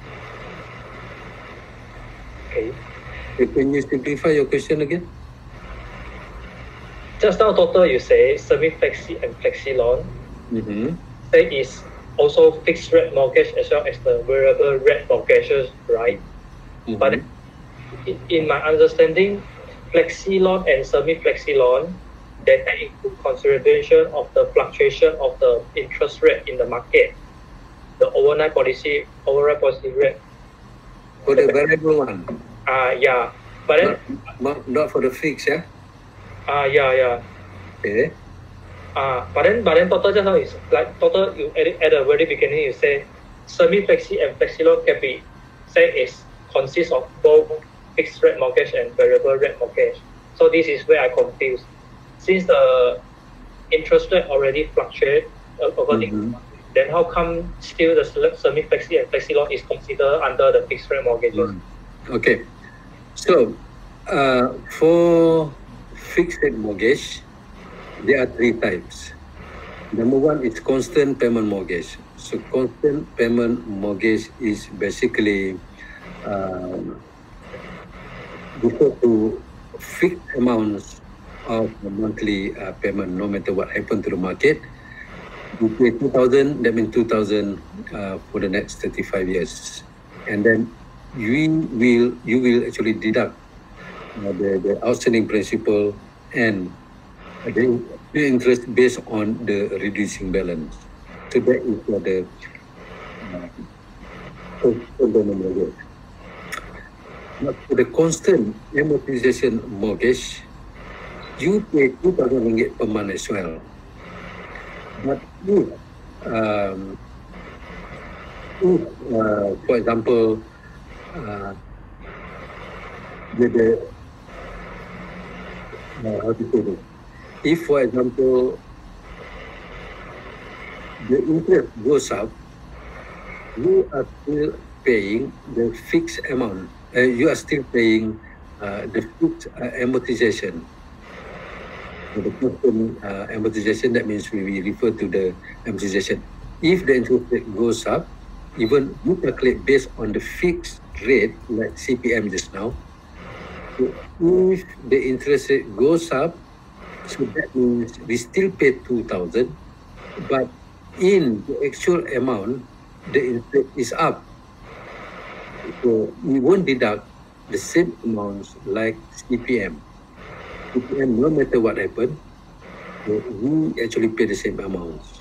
Okay. can you simplify your question again? Just now, Doctor, you say semi-flexi and flexi loan. Mm-hmm. Say is also fixed rate mortgage as well as the variable rate mortgages, right? Mhm. But in, in my understanding, flexi loan and semi-flexi loan, they take into consideration of the fluctuation of the interest rate in the market, the overnight policy, overnight policy rate. For the variable one, Uh, yeah, but then, not, not, not for the fixed, yeah? uh, yeah, yeah. Okay. Uh, but then, but then total just now is like total. You at, the- at the very beginning, you say semi flexi and flexi loan can be say is consists of both fixed rate mortgage and variable rate mortgage. So this is where I confused. Since the interest rate already fluctuate uh, according, Mhm. then how come still the semi flexi and flexi loan is considered under the fixed rate mortgages? Mm. Okay. So, uh, for fixed rate mortgage, there are three types. Number one is constant payment mortgage. So, constant payment mortgage is basically um, refer to fixed amounts of the monthly uh, payment, no matter what happened to the market. You pay two thousand, that means two thousand uh, for the next thirty-five years. And then you will, you will actually deduct uh, the, the outstanding principal and the, the interest based on the reducing balance. So that is for the uh, constant payment mortgage. But for the constant amortization mortgage, you pay two thousand ringgit per month as well. But if, um, if uh, for example, uh, the, the uh, how to say this? If, for example, the interest goes up, you are still paying the fixed amount. Uh, you are still paying uh, the fixed uh, amortization. The constant uh, amortization, that means we, we refer to the amortization. If the interest rate goes up, even you calculate based on the fixed rate, like C P M just now. So if the interest rate goes up, so that means we still pay two thousand, but in the actual amount, the interest is up. So we won't deduct the same amounts like C P M. C P M, no matter what happened, so we actually pay the same amounts.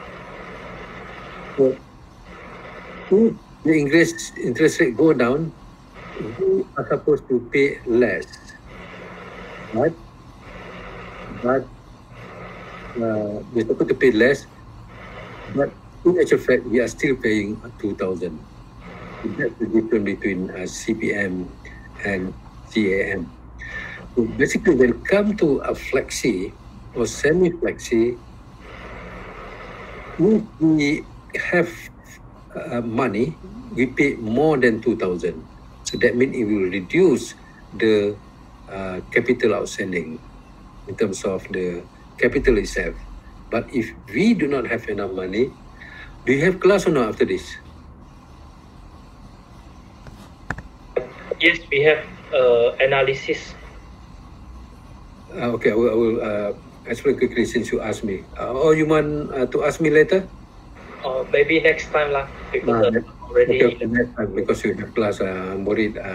So if the interest, interest rate go down, we are supposed to pay less. But, but uh, we're supposed to pay less, but in actual fact, we are still paying two thousand. That's the difference between uh, C P M and C A M. So basically, when it comes to a flexi or semi-flexi, if we have uh, money, we pay more than two thousand. So that means it will reduce the uh, capital outstanding in terms of the capital itself. But if we do not have enough money, do you have class or not after this? Yes, we have uh, analysis. Uh, okay, I will, I will uh, explain quickly since you asked me. Uh, or you want uh, to ask me later? Uh, maybe next time lah, because Uh, uh, already okay, okay, next time, because you have class, uh, I'm worried. Uh,